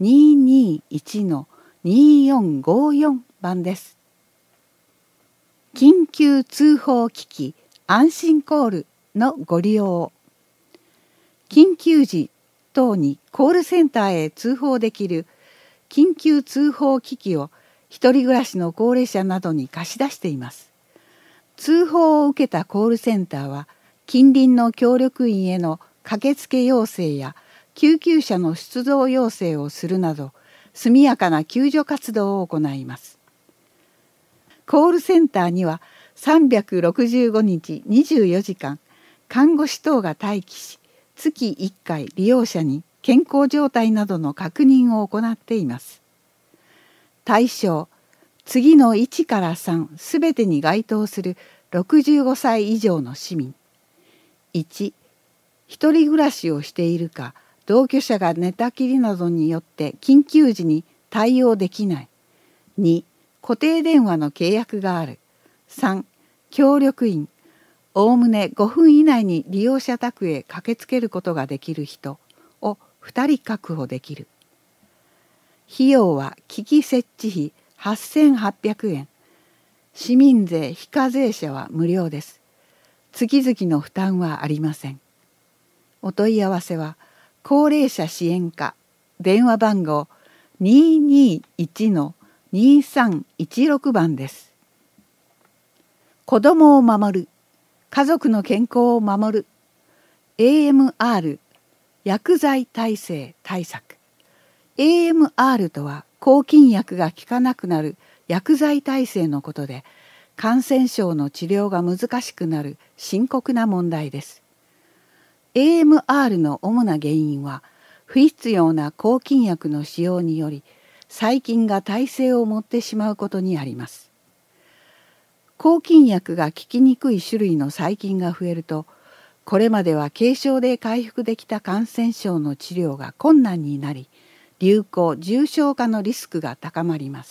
221-2454番です。緊急通報機器安心コールのご利用を。緊急時等にコールセンターへ通報できる緊急通報機器を一人暮らしの高齢者などに貸し出しています。通報を受けたコールセンターは近隣の協力員への駆けつけ要請や救急車の出動要請をするなど速やかな救助活動を行います。コールセンターには365日24時間看護師等が待機し、月1回利用者に健康状態などの確認を行っています。対象、次の1から3すべてに該当する65歳以上の市民。1、一人暮らしをしているか、同居者が寝たきりなどによって緊急時に対応できない。2、固定電話の契約がある。3、協力員、おおむね5分以内に利用者宅へ駆けつけることができる人を2人確保できる。費用は機器設置費8800円。市民税非課税者は無料です。月々の負担はありません。お問い合わせは高齢者支援課電話番号221-2316番です。子どもを守る、家族の健康を守る AMR 薬剤耐性対策。 AMR とは抗菌薬が効かなくなる薬剤耐性のことで、感染症の治療が難しくなる深刻な問題です。 AMR の主な原因は不必要な抗菌薬の使用により細菌が耐性を持ってしまうことにあります。抗菌薬が効きにくい種類の細菌が増えると、これまでは軽症で回復できた感染症の治療が困難になり、流行・重症化のリスクが高まります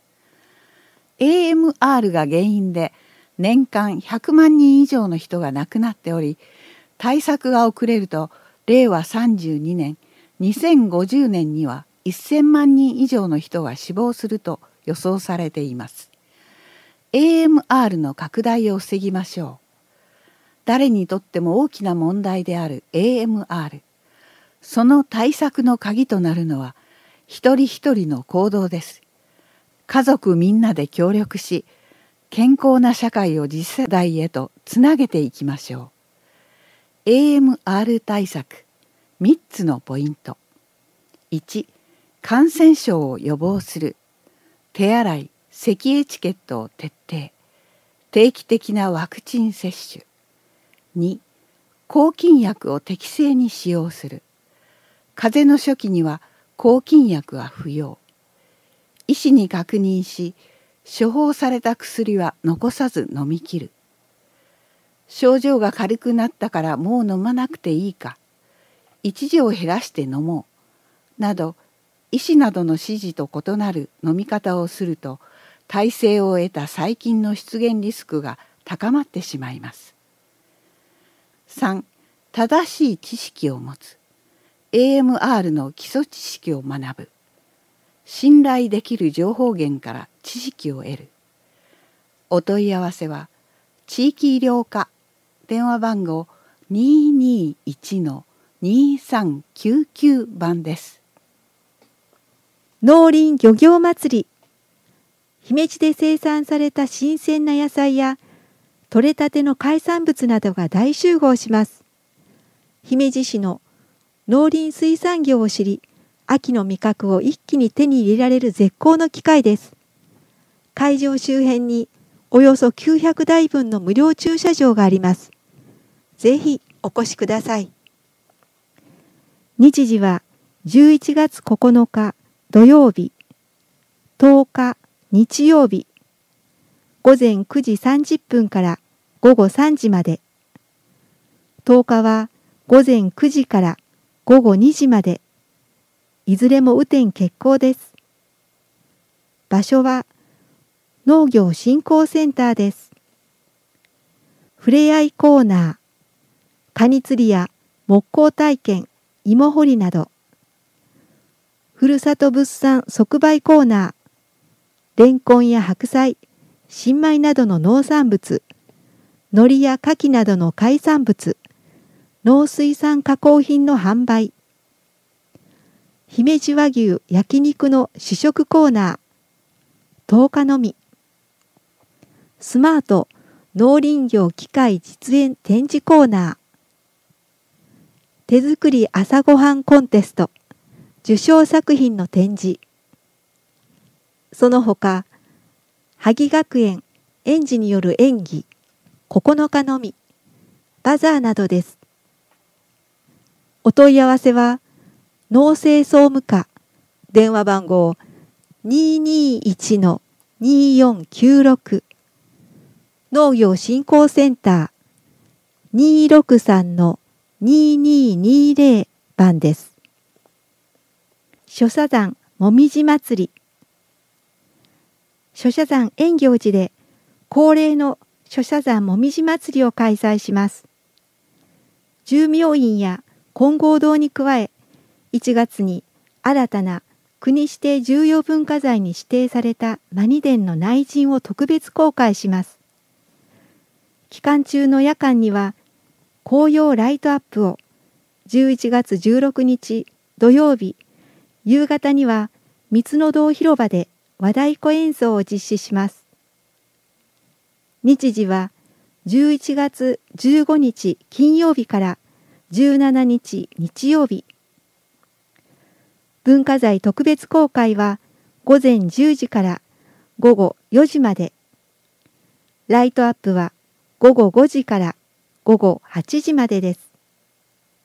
。AMR が原因で年間100万人以上の人が亡くなっており、対策が遅れると令和32年、2050年には1000万人以上の人が死亡すると予想されています。AMR の拡大を防ぎましょう。誰にとっても大きな問題である AMR。その対策の鍵となるのは一人一人の行動です。家族みんなで協力し、健康な社会を次世代へとつなげていきましょう。AMR 対策3つのポイント。1、感染症を予防する。手洗い、咳エチケットを徹底。定期的なワクチン接種。2、抗菌薬を適正に使用する。風邪の初期には抗菌薬は不要。医師に確認し、処方された薬は残さず飲み切る。症状が軽くなったからもう飲まなくていいか、一錠減らして飲もう、など医師などの指示と異なる飲み方をすると、耐性を得た細菌の出現リスクが高まってしまいます。3、正しい知識を持つ。AMR の基礎知識を学ぶ。信頼できる情報源から知識を得る。お問い合わせは地域医療課電話番号 221-2399 番です。 農林漁業祭り。姫路で生産された新鮮な野菜や取れたての海産物などが大集合します。姫路市の農林水産業を知り、秋の味覚を一気に手に入れられる絶好の機会です。会場周辺におよそ900台分の無料駐車場があります。ぜひお越しください。日時は11月9日土曜日、10日日曜日、午前9時30分から午後3時まで。10日は午前9時から午後2時まで。いずれも雨天決行です。場所は農業振興センターです。ふれあいコーナー、カニ釣りや木工体験、芋掘りなど、ふるさと物産即売コーナー、レンコンや白菜、新米などの農産物、海苔や牡蠣などの海産物、農水産加工品の販売、姫路和牛焼肉の試食コーナー、10日のみ。スマート農林業機械実演展示コーナー。手作り朝ごはんコンテスト、受賞作品の展示。その他、萩学園園児による演技、9日のみ、バザーなどです。お問い合わせは、農政総務課電話番号 221-2496 農業振興センター 263-2220 番です。諸社山もみじ祭り。諸社山円行寺で恒例の諸社山もみじ祭りを開催します。住明院や金剛堂に加え、1月に新たな国指定重要文化財に指定されたマニ殿の内陣を特別公開します。期間中の夜間には紅葉ライトアップを、11月16日土曜日夕方には三野堂広場で和太鼓演奏を実施します。日時は11月15日金曜日から17日日曜日。文化財特別公開は午前10時から午後4時まで。ライトアップは午後5時から午後8時までです。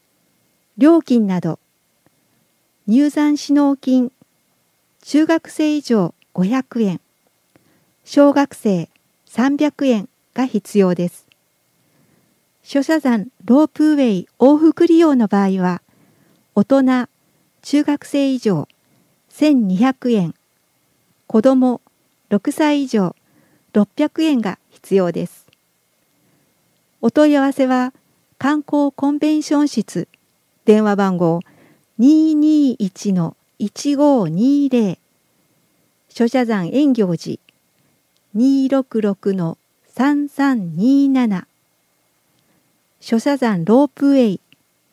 料金など、入山指導金、中学生以上500円、小学生300円が必要です。諸社山ロープウェイ往復利用の場合は、大人、中学生以上1200円、子ども6歳以上600円が必要です。お問い合わせは、観光コンベンション室、電話番号221-1520、諸社山円行寺266-3327、諸社山ロープウェイ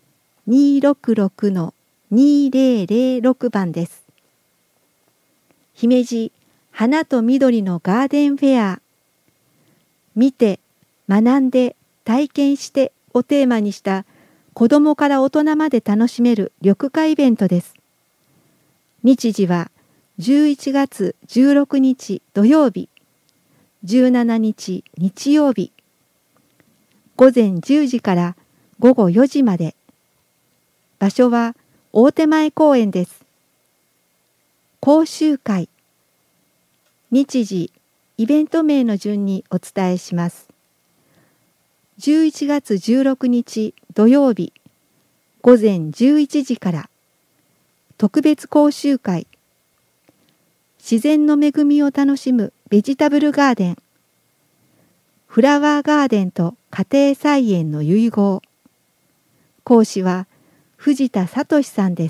266-2006番です。姫路花と緑のガーデンフェア、見て、学んで、体験してをテーマにした子どもから大人まで楽しめる緑化イベントです。日時は11月16日土曜日、17日日曜日、午前10時から午後4時まで。場所は大手前公園です。講習会。日時、イベント名の順にお伝えします。11月16日土曜日、午前11時から、特別講習会。自然の恵みを楽しむベジタブルガーデン。フラワーガーデンと家庭菜園の融合。講師は藤田聡さんです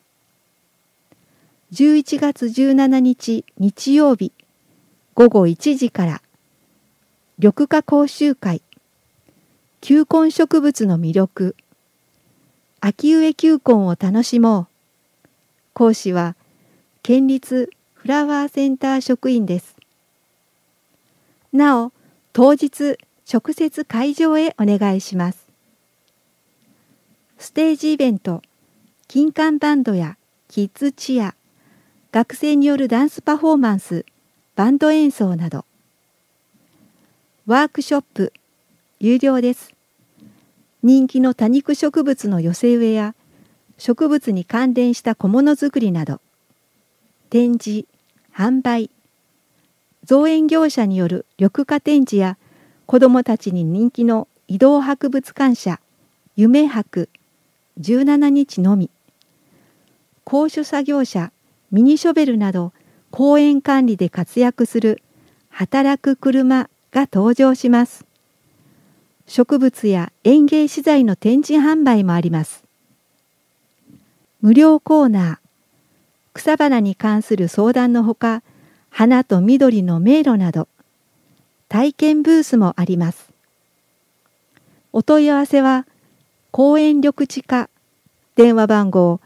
。11月17日日曜日、午後1時から、緑化講習会。球根植物の魅力。秋植え球根を楽しもう。講師は県立フラワーセンター職員です。なお、当日直接会場へお願いします。ステージイベント、金管バンドやキッズチア、学生によるダンスパフォーマンス、バンド演奏など。ワークショップ、有料です。人気の多肉植物の寄せ植えや植物に関連した小物作りなど、展示、販売、造園業者による緑化展示や子どもたちに人気の移動博物館舎、夢博、17日のみ、高所作業車、ミニショベルなど公園管理で活躍する働く車が登場します。植物や園芸資材の展示販売もあります。無料コーナー、草花に関する相談のほか、花と緑の迷路など、体験ブースもあります。お問い合わせは、公園緑地課、電話番号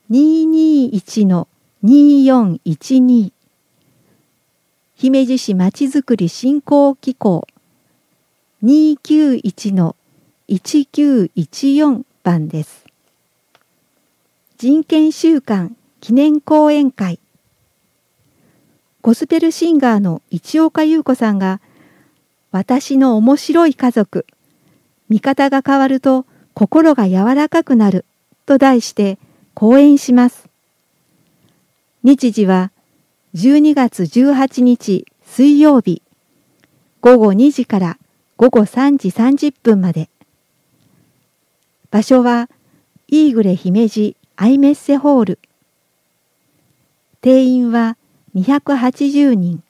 221-2412、姫路市まちづくり振興機構、291-1914番です。人権週間記念講演会。ゴスペルシンガーの市岡優子さんが、私の面白い家族、見方が変わると心が柔らかくなると題して講演します。日時は12月18日水曜日、午後2時から午後3時30分まで。場所はイーグレ姫路アイメッセホール。定員は280人。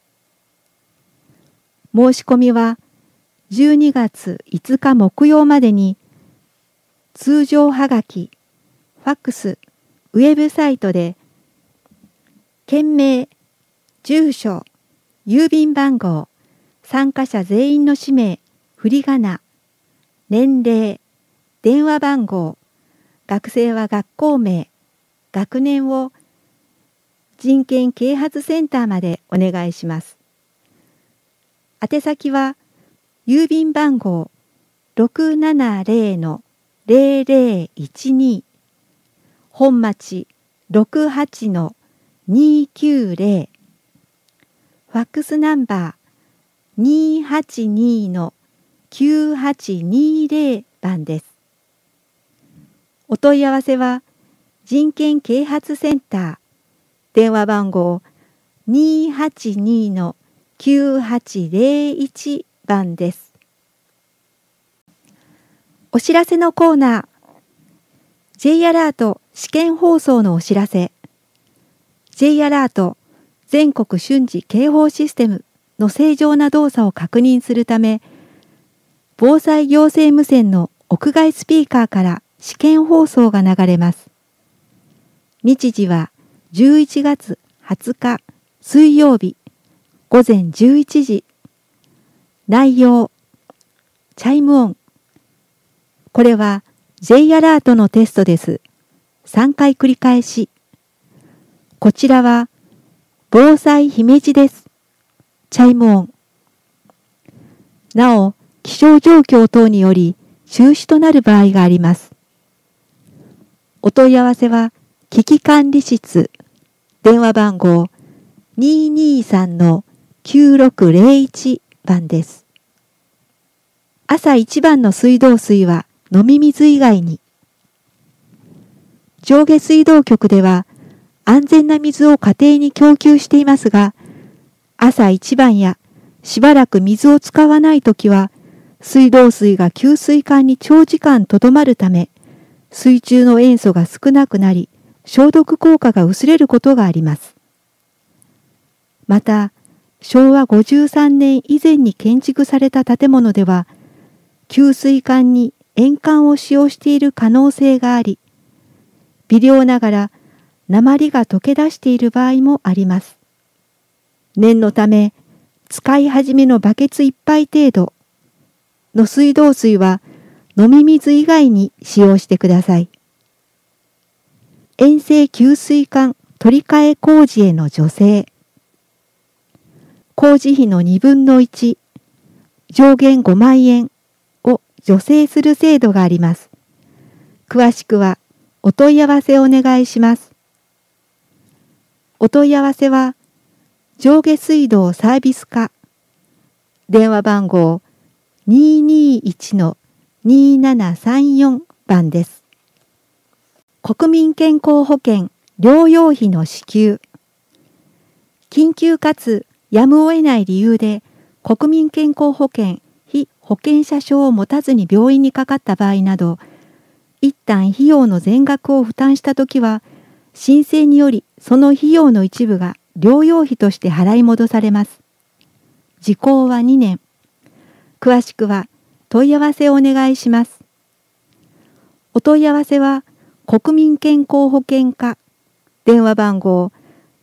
申し込みは12月5日木曜までに、通常はがき、ファックス、ウェブサイトで、件名、住所、郵便番号、参加者全員の氏名、振り仮名、年齢、電話番号、学生は学校名、学年を人権啓発センターまでお願いします。宛先は郵便番号 670-0012 本町 68-290 ファックスナンバー 282-9820 番です。 お問い合わせは人権啓発センター電話番号 282-9801 番です。お知らせのコーナー J アラート試験放送のお知らせ J アラート全国瞬時警報システムの正常な動作を確認するため防災行政無線の屋外スピーカーから試験放送が流れます。日時は11月20日水曜日午前11時。内容チャイム音。これは J アラートのテストです。3回繰り返し。こちらは防災姫路です。チャイム音。なお、気象状況等により中止となる場合があります。お問い合わせは危機管理室電話番号 223-9601 番です。朝一番の水道水は飲み水以外に。上下水道局では安全な水を家庭に供給していますが、朝一番やしばらく水を使わないときは、水道水が給水管に長時間とどまるため、水中の塩素が少なくなり、消毒効果が薄れることがあります。また、昭和53年以前に建築された建物では、給水管に塩管を使用している可能性があり、微量ながら鉛が溶け出している場合もあります。念のため、使い始めのバケツ1杯程度の水道水は飲み水以外に使用してください。塩性給水管取り替え工事への助成。工事費の1/2、上限5万円を助成する制度があります。詳しくはお問い合わせをお願いします。お問い合わせは上下水道サービス課電話番号 221-2734 番です。国民健康保険療養費の支給。緊急かつやむを得ない理由で国民健康保険被保険者証を持たずに病院にかかった場合など、一旦費用の全額を負担したときは、申請によりその費用の一部が療養費として払い戻されます。時効は2年。詳しくは問い合わせをお願いします。お問い合わせは国民健康保険課電話番号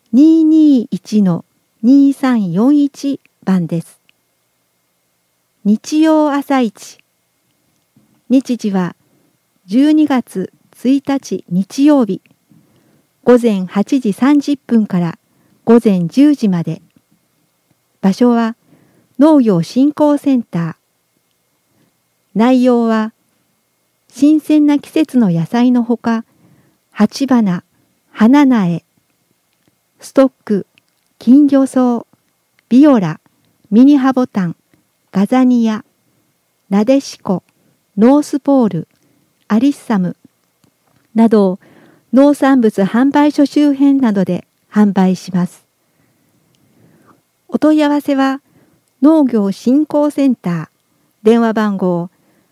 221-2341 番です。日曜朝市。日時は12月1日日曜日午前8時30分から午前10時まで。場所は農業振興センター。内容は新鮮な季節の野菜のほか、鉢花、花苗、ストック、金魚草、ビオラ、ミニハボタン、ガザニア、ナデシコ、ノースポール、アリッサムなどを農産物販売所周辺などで販売します。お問い合わせは農業振興センター電話番号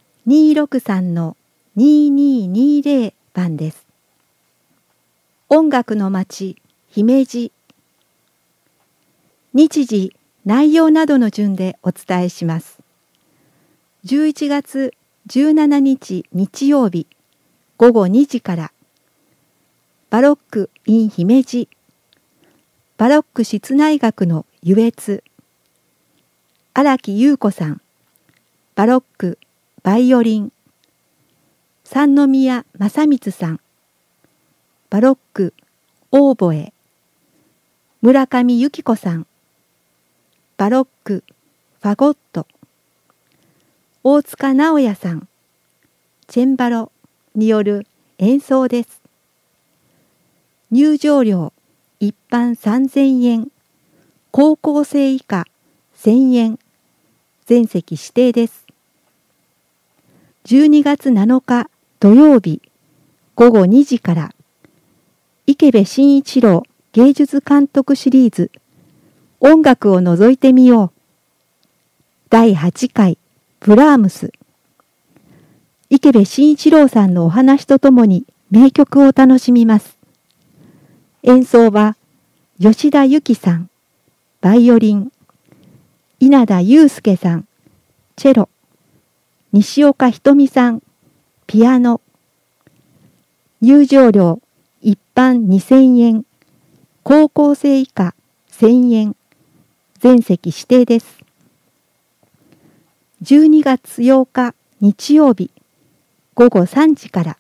263-2220 番です。音楽の街姫路。日時内容などの順でお伝えします。11月17日日曜日午後2時からバロック in 姫路バロック室内楽の優越荒木優子さんバロックバイオリン三宮正光さんバロックオーボエ村上由紀子さんバロックファゴット大塚直也さんチェンバロによる演奏です。入場料一般3000円高校生以下1000円全席指定です。12月7日土曜日午後2時から池部慎一郎芸術監督シリーズ音楽を覗いてみよう第8回ブラームス。池部慎一郎さんのお話とともに名曲を楽しみます。演奏は吉田由紀さんバイオリン、稲田祐介さんチェロ、西岡ひとみさんピアノ。入場料一般2000円、高校生以下1000円、全席指定です。12月8日日曜日午後3時から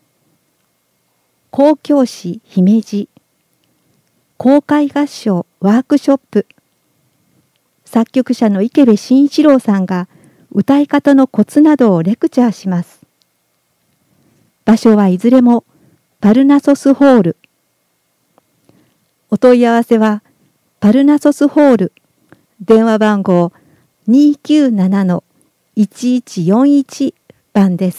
交響詩姫路公開合唱ワークショップ。作曲者の池部慎一郎さんが歌い方のコツなどをレクチャーします。場所はいずれもパルナソスホール。お問い合わせはパルナソスホール電話番号 297-1141 番です。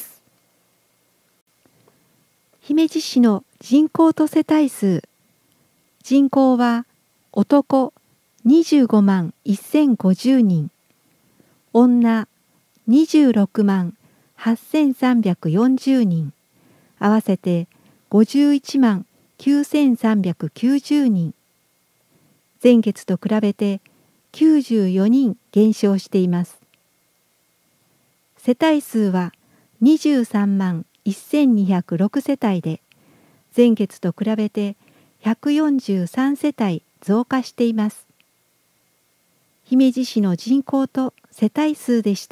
姫路市の人口と世帯数。人口は男25万1050人、女26万8340人、合わせて51万9390人。前月と比べて94人減少しています。世帯数は23万1206世帯で、前月と比べて143世帯増加しています。姫路市の人口と世帯数でした。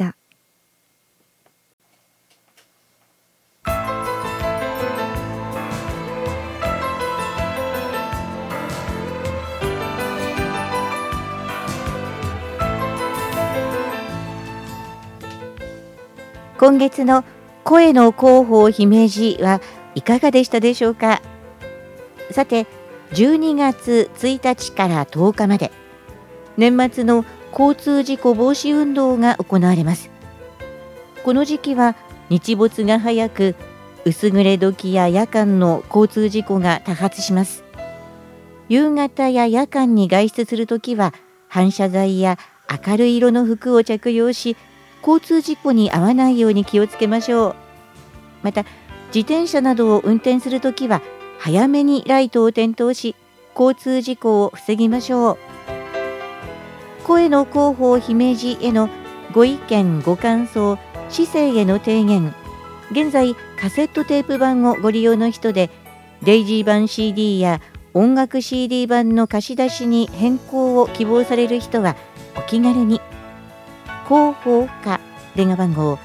今月の声の広報姫路はいかがでしたでしょうか。さて、12月1日から10日まで年末の交通事故防止運動が行われます。この時期は日没が早く、薄暮れ時や夜間の交通事故が多発します。夕方や夜間に外出するときは反射材や明るい色の服を着用し、交通事故に遭わないように気をつけましょう。また、自転車などを運転するときは早めにライトを点灯し、交通事故を防ぎましょう。声の広報姫路へのご意見ご感想、市政への提言、現在カセットテープ版をご利用の人でデイジー版 CD や音楽 CD 版の貸し出しに変更を希望される人はお気軽に広報課電話番号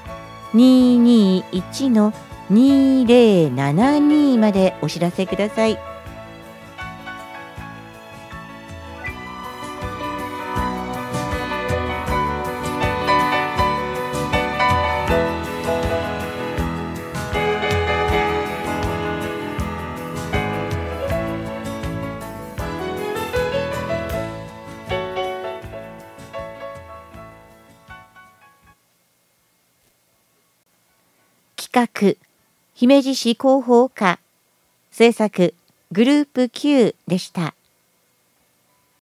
221-2072 までお知らせください。企画、姫路市広報課、制作グループ Q でした。